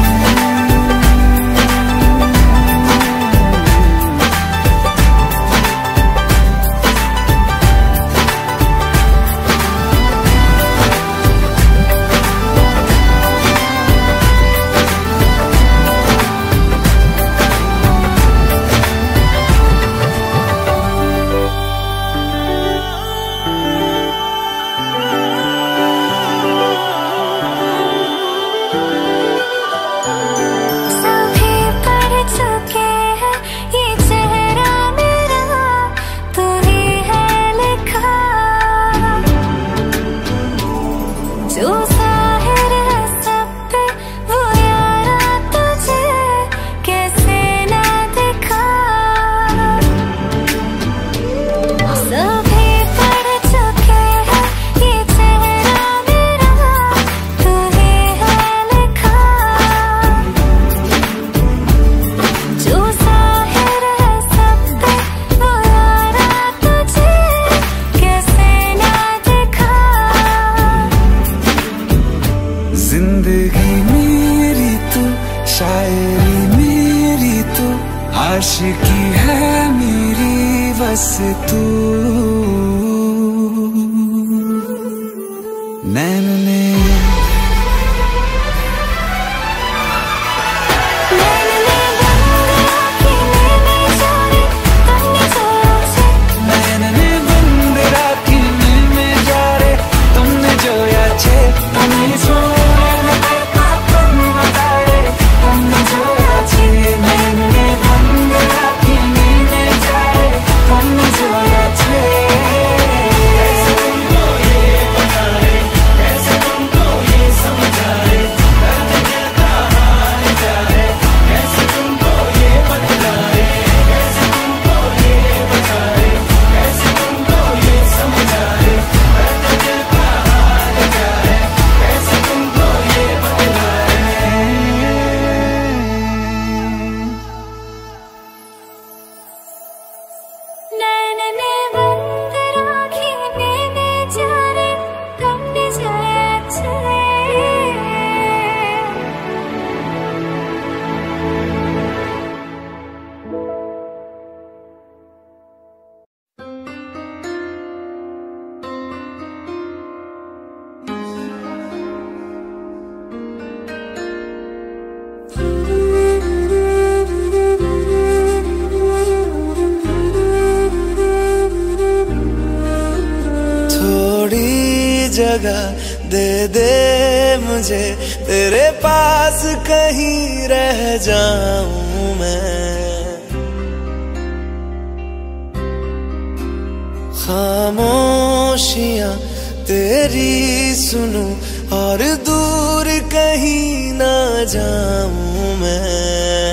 सभी पढ़ चुके हैं ये चेहरा मेरा, तू ही है लिखा। जो जाहिर है सब पे वो यारा तुझे कैसे ना दिखा। सभी पढ़ चुके हैं ये चेहरा मेरा, तू ही है लिखा। जो जाहिर है सब पे वो यारा तुझे कैसे ना दिखा। जिंदगी मेरी तू, शायरी मेरी तू, आशिकी है मेरी बस तू। नैनने नैनने बंद आँखें नैने जाए तुमने जाया छे। नैनने बंद राखी में जा रे तुमने जोया छे। हमें सोने का तुम बताए तुमने जोया छे। नैनने बंद राखी में जा रे तुमने जोया छे। जगह दे दे मुझे, तेरे पास कहीं रह जाऊं मैं। खामोशियां तेरी सुनूं और दूर कहीं ना जाऊं मैं।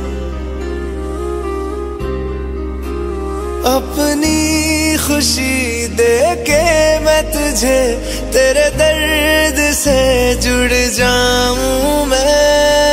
अपनी खुशी दे के मैं तुझे तेरे दर्द से जुड़ जाऊं मैं।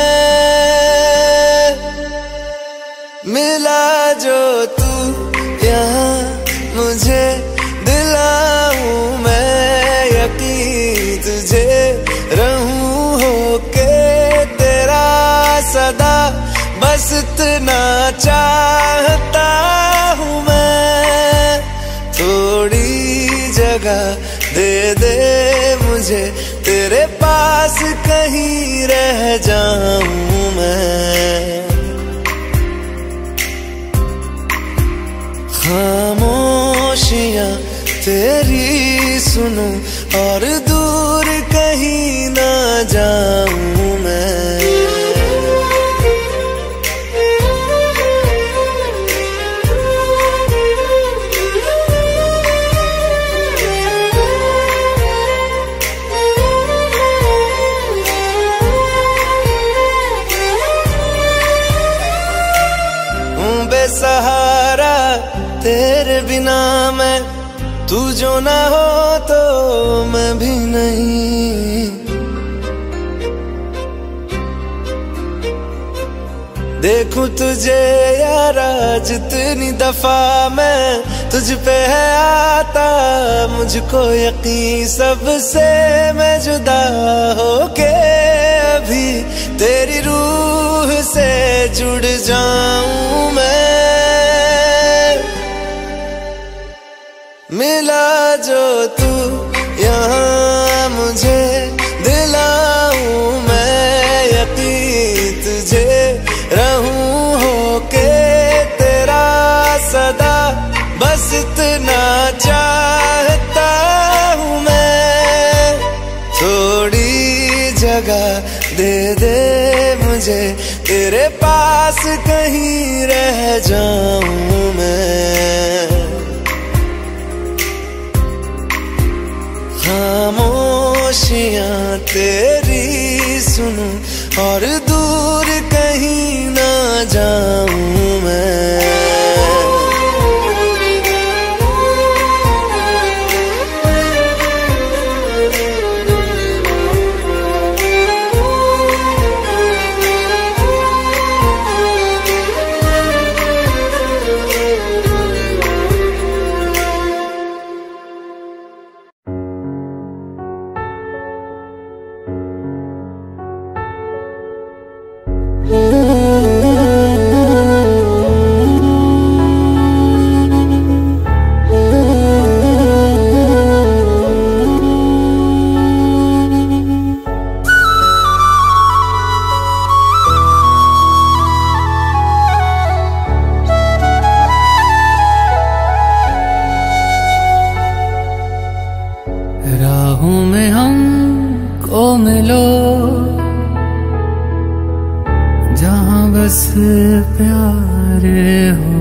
मिला जो तू यहाँ मुझे दिलाऊं मैं यकीन तुझे रहूं होके तेरा सदा, बस इतना चाहता हूँ मैं। थोड़ी जगह दे दे मुझे, तेरे पास कहीं रह जाऊं मैं। खामोशियां तेरी सुनूं और दूर कहीं ना जाऊं मैं। बेसहारा तेरे बिना मैं, तू जो ना हो तो मैं भी नहीं। देखूं तुझे यारा जितनी दफा मैं तुझ पे है आता, मुझको यकीन सबसे मैं जुदा होके अभी तेरी रूह से जुड़ जाऊं मैं। मिला जो तू यहाँ मुझे दिलाऊं मैं यकीन तुझे रहूं होके तेरा सदा, बस इतना चाहता हूँ मैं। थोड़ी जगह दे दे मुझे, तेरे पास कहीं रह जाऊं मैं। खामोशियां तेरी सुनूं और दूर कहीं ना जाऊं मैं। राहों में हमको मिलो जहाँ बस प्यार हो,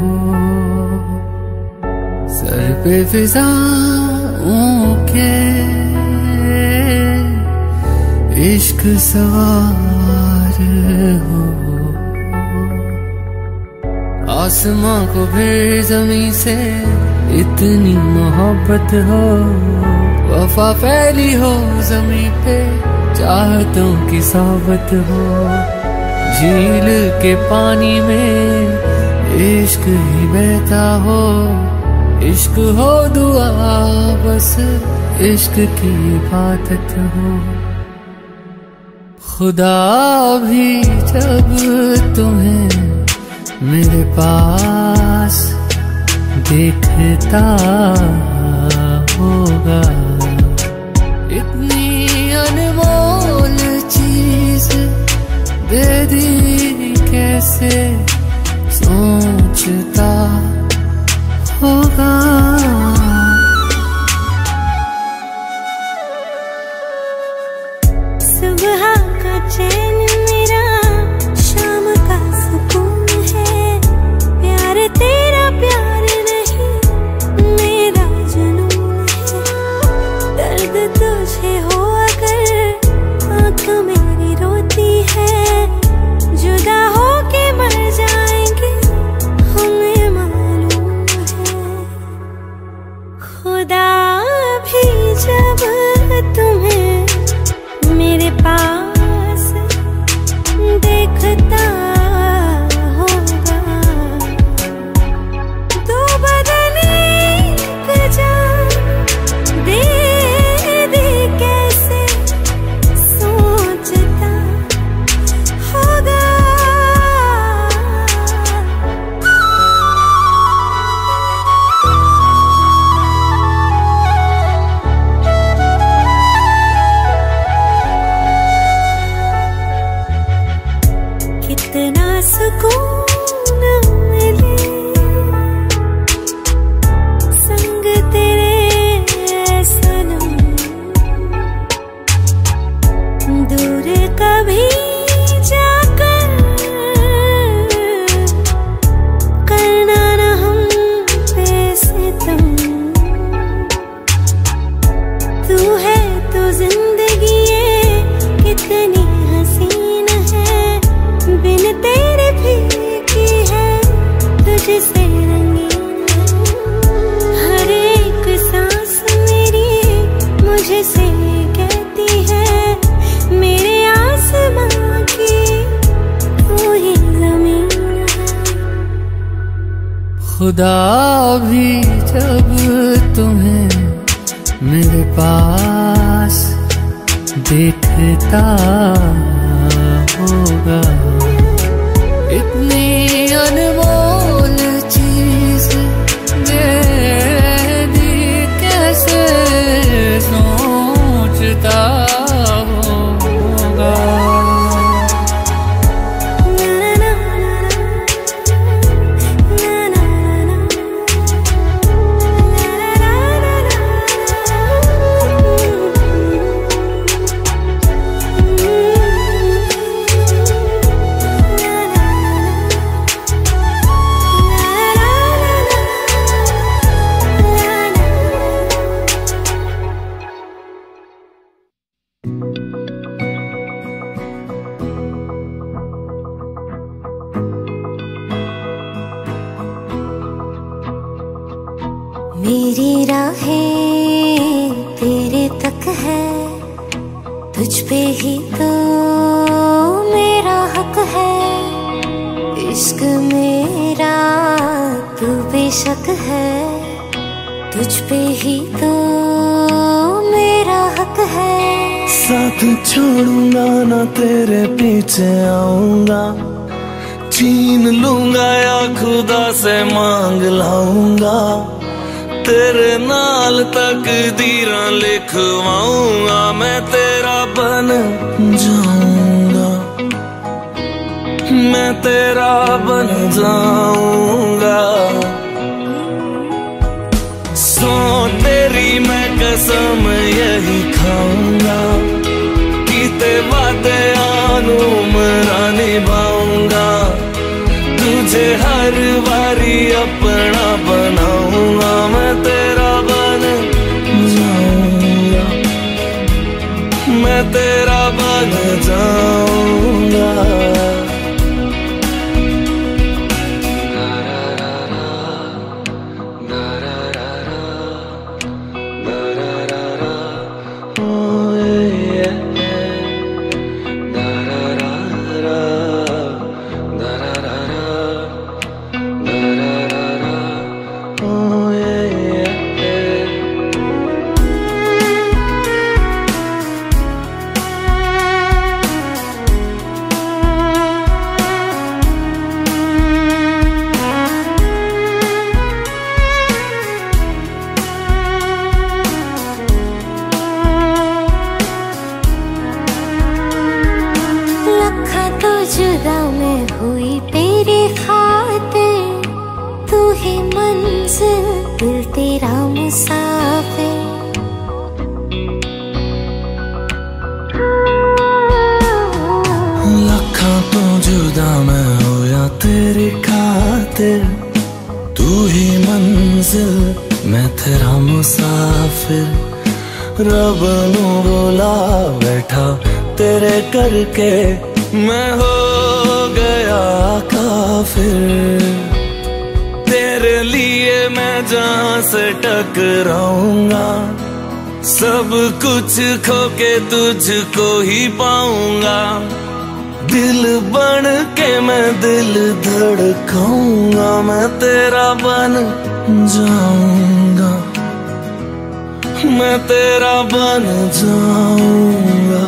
सर पे फिजाओं के इश्क सवार हो। आसमां को फिर ज़मीं से इतनी मोहब्बत हो, वफा फैली हो ज़मीं पे चाहतों की सोबत हो। झील के पानी में इश्क ही बहता हो, इश्क हो दुआ बस इश्क की इबादत हो। खुदा भी जब तुम्हें मेरे पास देखता होगा, इतनी अनमोल चीज दे दी कैसे सोचता होगा। चैन मेरा शाम का सुकून है। प्यार तेरा प्यार नहीं मेरा जुनून है। दर्द तुझे हो अगर आँख मेरी रोती है। जुदा होके मर जाएंगे हमें मालूम है। खुदा भी जब तुम्हें मेरे पास देखता होगा तो बदले का जान दे दे कैसे सोचता होगा। कितना सुकून मिले संग तेरे सनम। दूर कभी जाकर करना न हम पे सितम। तू है तो जिंदगी ये कितनी हसीन है। बिन तेरे फीकी है तुझसे रंगीन है। हर एक सांस मेरी मुझसे कहती है मेरे आसमां की तू ही जमीन है। खुदा भी जब तुम्हें मेरे पास देखता होगा। इतनी अनमोल चीज दे दी कैसे सोचता होगा। मेरी राहें तेरे तक है। तुझ पे ही तो मेरा हक है। इश्क मेरा तू बेशक है। तुझ पे ही तो मेरा हक है। साथ छोड़ूंगा ना तेरे पीछे आऊंगा। छीन लूंगा या खुदा से मांग लाऊंगा। तेरे नाल तकदीरां लिखवाऊंगा। मैं तेरा बन जाऊंगा। मैं तेरा बन जाऊंगा। सौ तेरी मैं कसम यही खाऊंगा। कीते वादे आनू मरा निभाऊंगा। तुझे हर बारी अपना बनाऊंगा। मैं तेरा बन जाऊंगा। मैं तेरा बन जाऊंगा। जुदा मैं हुई तेरी खातिर। तू ही मंजिल दिल तेरा मुसाफिर। मेरी खातिर, तू ही मंजिल मैं तेरा मुसाफिर। रब नू बोला बैठा तेरे करके मैं हो गया काफिर। तेरे लिए मैं जहां से टकराऊंगा, सब कुछ खो के तुझको ही पाऊंगा। दिल बन के मैं दिल धड़काऊंगा, मैं तेरा बन जाऊंगा, मैं तेरा बन जाऊंगा।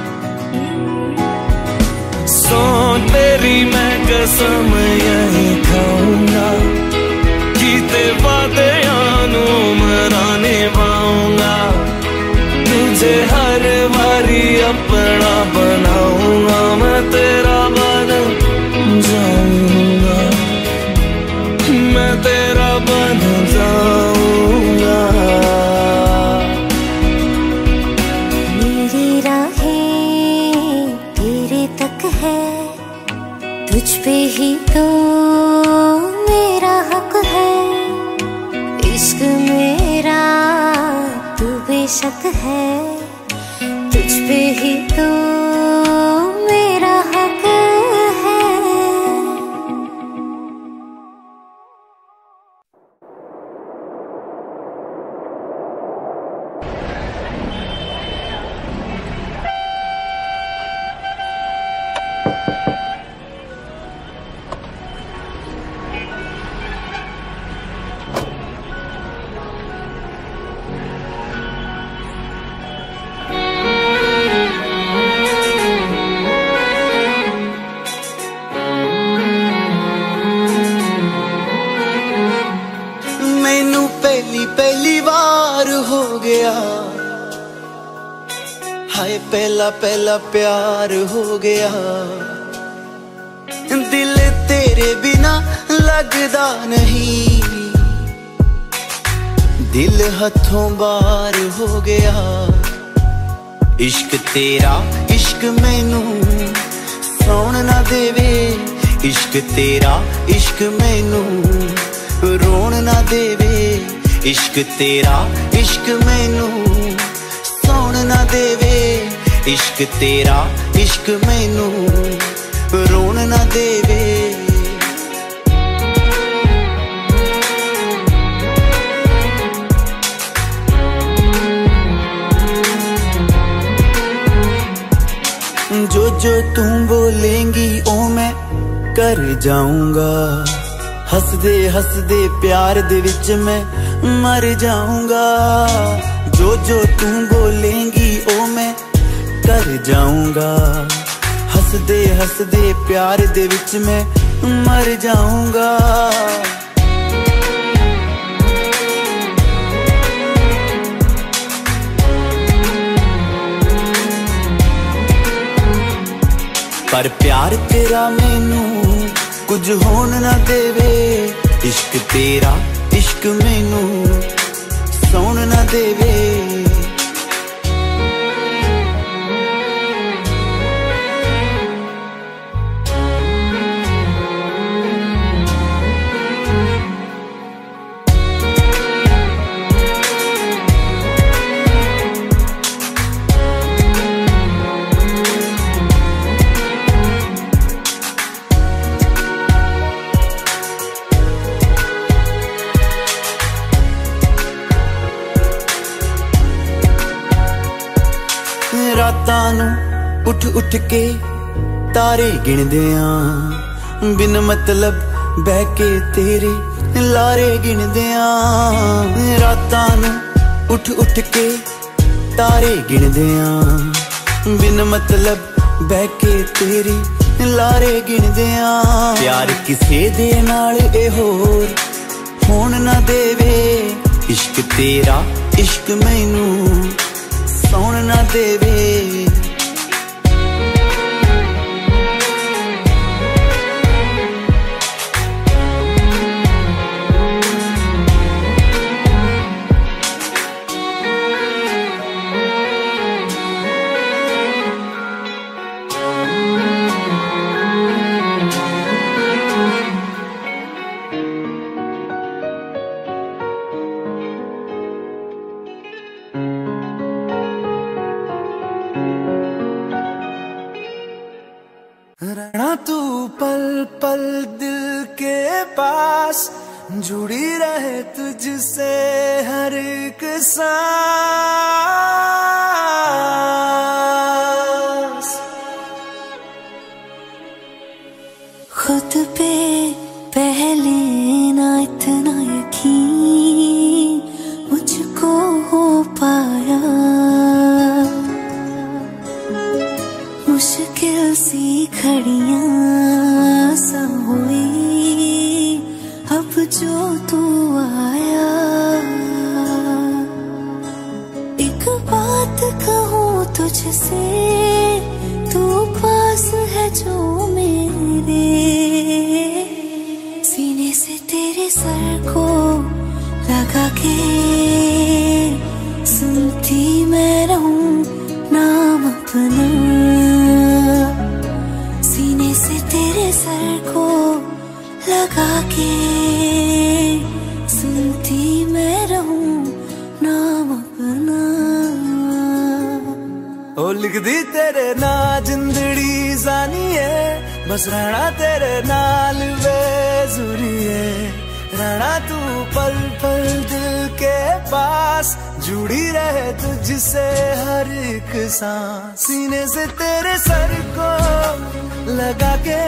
सौ तेरी मैं कसम यही खाऊंगा, कीते वादे यानू मराने पाऊंगा। तुझे हर बारी अपना बनाऊंगा, मैं तेरा बन जाऊंगा, मैं तेरा बन जाऊंगा। मेरी राहें तेरे तक है, तुझ पे ही तो मेरा हक है। इश्क मेरा तू बेशक है, तुझ पे ही तो मेरा हक है। हाय पहला पहला प्यार हो गया, दिल तेरे बिना लगदा नहीं। दिल हथों बाहर हो गया, इश्क तेरा इश्क मैनू सौन ना देवे। इश्क तेरा इश्क मैनू रोन ना देवे। इश्क तेरा इश्क मैनू सौन ना देवे। इश्क तेरा इश्क मैनू रोन ना देवे। जो जो तू बोलेंगी ओ मैं कर जाऊंगा। हसदे हसदे प्यार दे विच मैं मर जाऊंगा। जो जो तू बोलेंगी ओ मैं कर जाऊंगा। हसदे हसदे प्यार दे विच मैं मर जाऊंगा। पर प्यार तेरा मैनू कुछ होन ना देवे। इश्क तेरा इश्क मैनू सौन ना देवे। रातां नूं उठ उठ के तारे गिनदे आ। बिन मतलब बह के तेरे लारे गिनदे आ। रातां नूं उठ उठ के तारे गिनदे आ। बिन मतलब बह के तेरे लारे गिनदे आ। प्यार किसे दे नाल ए होर होन ना देवे। इश्क तेरा इश्क मैनू सौन ना देवे। रहना तू पल पल दिल के पास, जुड़ी रहे तुझसे हर एक सांस। खुद पे पहले ना इतना यकीन मुझको हो पाया, मुश्किल सी घड़ियां सा हुई अब जो तू आया। एक बात कहूँ तुझसे, तू पास है जो मेरे, सीने से तेरे सर को लगा के सुनती मैं रहूं नाम अपना। सीने से तेरे सर को लगा के सुनती मैं रहूं नाम अपना। ओ लिख दी तेरे ना जिंदड़ी जानी है, बस रहना तेरे नाल बेजुरी है। रहना तू पल पल दिल के पास, जुड़ी रहे तुझसे हर एक सांस। सीने से तेरे सर को लगा के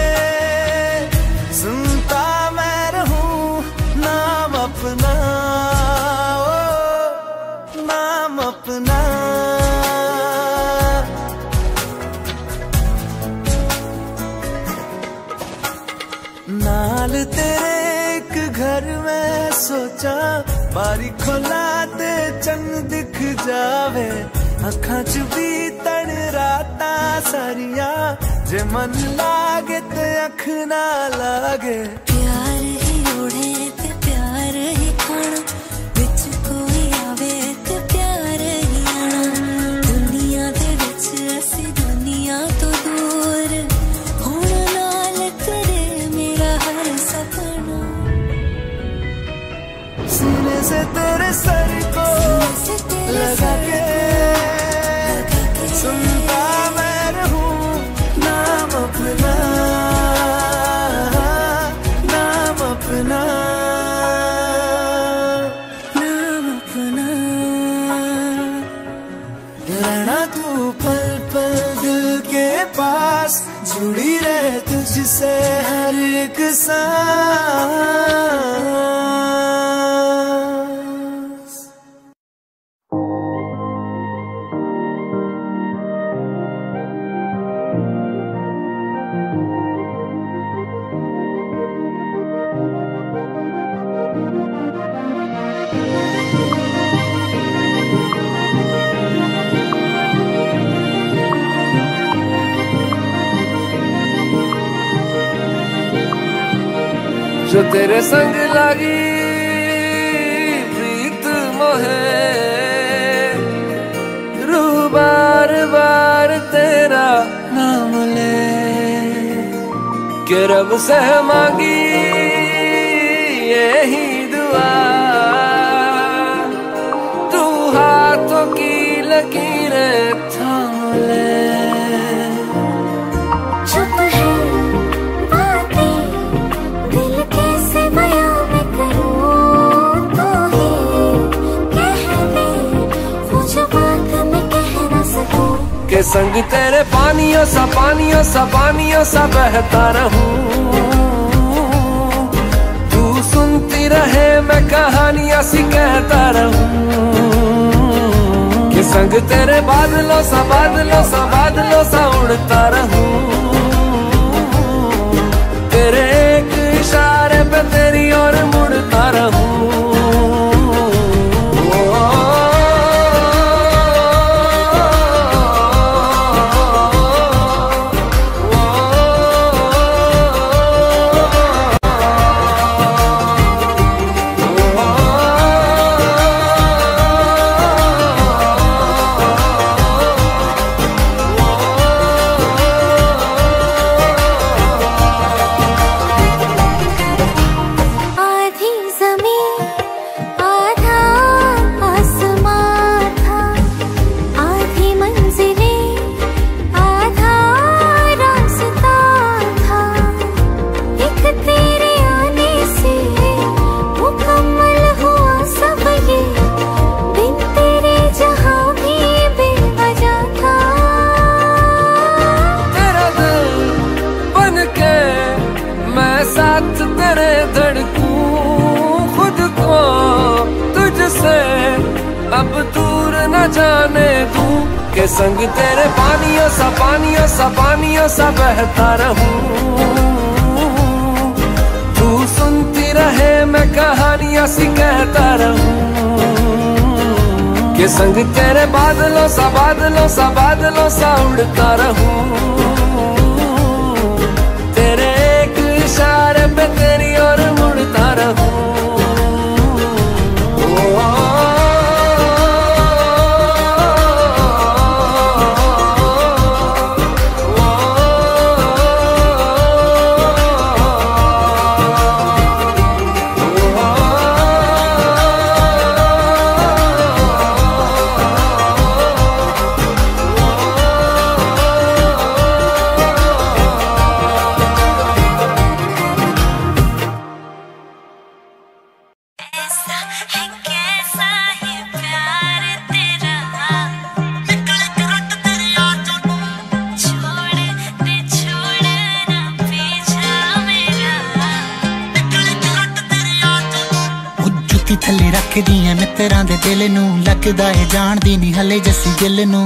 सुनता मैं रहूं नाम अपना, ओ नाम अपना। नाल तेरे एक घर में सोचा, बारी खोला ते चंद दिख जावे। अखां च भी तन राता सारिया, जे मन लागे ते अख ना लागे। प्यार ही ओढ़े ते प्यार ही खाना, विच कोई आवे ते प्यार ही आना। दुनिया दे विच असी दुनिया तो दूर, हुण नाल तेरे मेरा हर सपना। सीने से तेरे सर को लगा के सुनता मैं रहूं नाम अपना, नाम अपना, नाम अपना। रहना तू पल पल दिल के पास, जुड़ी रहे तुझसे हर एक सांस। जो तेरे संग लगी प्रीत मोहे, रूह बार बार तेरा नाम ले के रब से मांगी यही दुआ। तू हाथों की लकीरें थाम ले। चुप है बातें दिल कैसे बयां मैं करूं, तो ही कह दे वो जो बात मैं कह न सकूं। के संग तेरे पानियों सा पानियों सा पानियों सा बहता रहूं। तू सुनती रहे मैं कहानियां सी कहता रहूं। के संग तेरे बादलों सा बादलों सा बादलों सा उड़ता रहूं। तेरे एक इशारे पे तेरी ओर मुड़ता रहूं। जाने तू के संग तेरे पानियों सा पानियों सा पानियों सा बहता रहूं। तू सुनती रहे मैं कहानियां सी कहता रहूं के संग तेरे बादलों सा बादलों सा बादलों सा उड़ता रहूं। तेरे एक इशारे पे तेरी ओर मुड़ता रहूं। थले रख दिया मित्रां दे दिल नू लगदा है जानदी नहीं हले जस्सी गिल नू।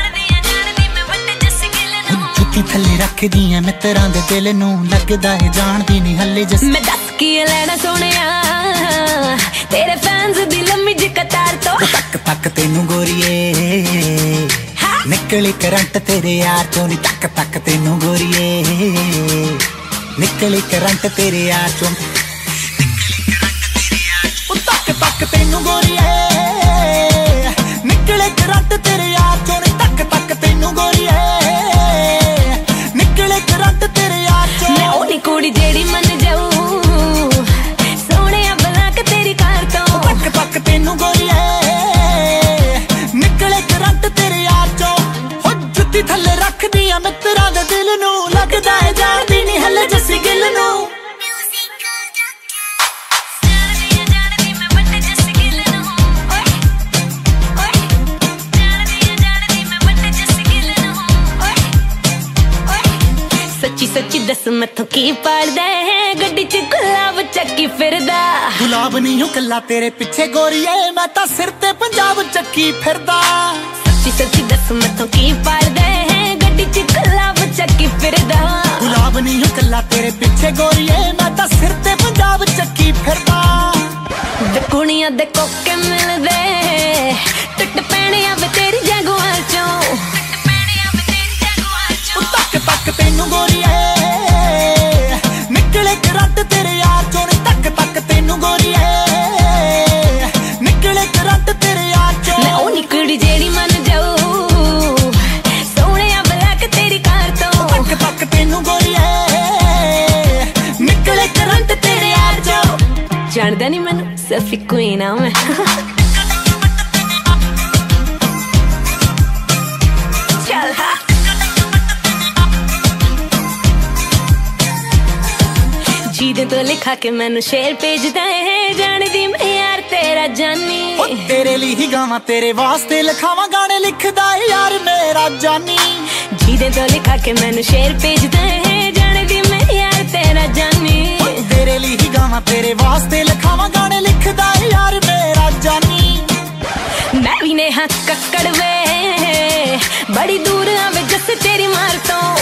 जुत्ती थले रख दिया मित्रां दे दिल नू लगदा है जानदी नहीं हले जस्सी। मैं दस की लेना सोनिया तेरे फैंस दी लम्मी जी कतार तो तक तक तेनू गोरिए निकली करंट तेरे यार चों नी तक तक तेनू गोरिए निकली करंट तेरे यार चों तक तेनू गोरिए निकले करंट तेरे यार चों नी तक तक तेनू गोरिए निकले करंट तेरे यार चों। मैं ओनी कुड़ी जेड़ी मन जाऊं सोने बला के तेरी कार तो तक तक तेनू गोरिए निकले करंट तेरे यार चों। हो जुत्ती थले रख दिया मित्रां दे दिल नू लगदा है जानदी नहीं हले जस्सी गिल नू। सच्ची सच्ची दस मैथों की पाड़दा है गड्डी च गुलाब चक्की फिरदा। गुलाब नहीं हूं कल्ला तेरे पीछे गोरिए मैं तां सिर ते पंजाब चक्की फिरदा। सच्ची सच्ची दस मैथों की पाड़दा है गड्डी च गुलाब चक्की फिरदा। गुलाब नहीं हूं कल्ला तेरे पीछे गोरिए मैं तां सिर ते पंजाब चक्की फिरदा। दे कुड़ियां दे कोके मिलदे टुट पैणे आवे तेरी जगुआं चों। तक तक तेनू गोरिए निकले करंट तेरे यार चों नी तक तक तेनू गोरिए निकले करंट तेरे यार चों। मैं ओनी कुड़ी जेड़ी मन जाऊं सोने बला के तेरी कार तो तक तक तेनू गोरिए निकले करंट तेरे यार चों। जानदा नहीं मैनू सफी क्वीन आ मैं। चल हा जीदे तो लिखा के मैनू शेर भेजदा है जानदी मैं यार तेरा जानी। ओ तेरे लिए ही गावां तेरे वास्ते लिखावां गाने लिखदा है यार मेरा जानी। जीदे तो लिखा के मैनू शेर भेजदा है जानदी मैं यार तेरा जानी। ओ तेरे लिए ही गावां तेरे वास्ते लिखावां गाने लिखदा है यार मेरा जानी। मैं भी नेहा कक्कड़ वे बड़ी दूर आवे जस तेरी मार तो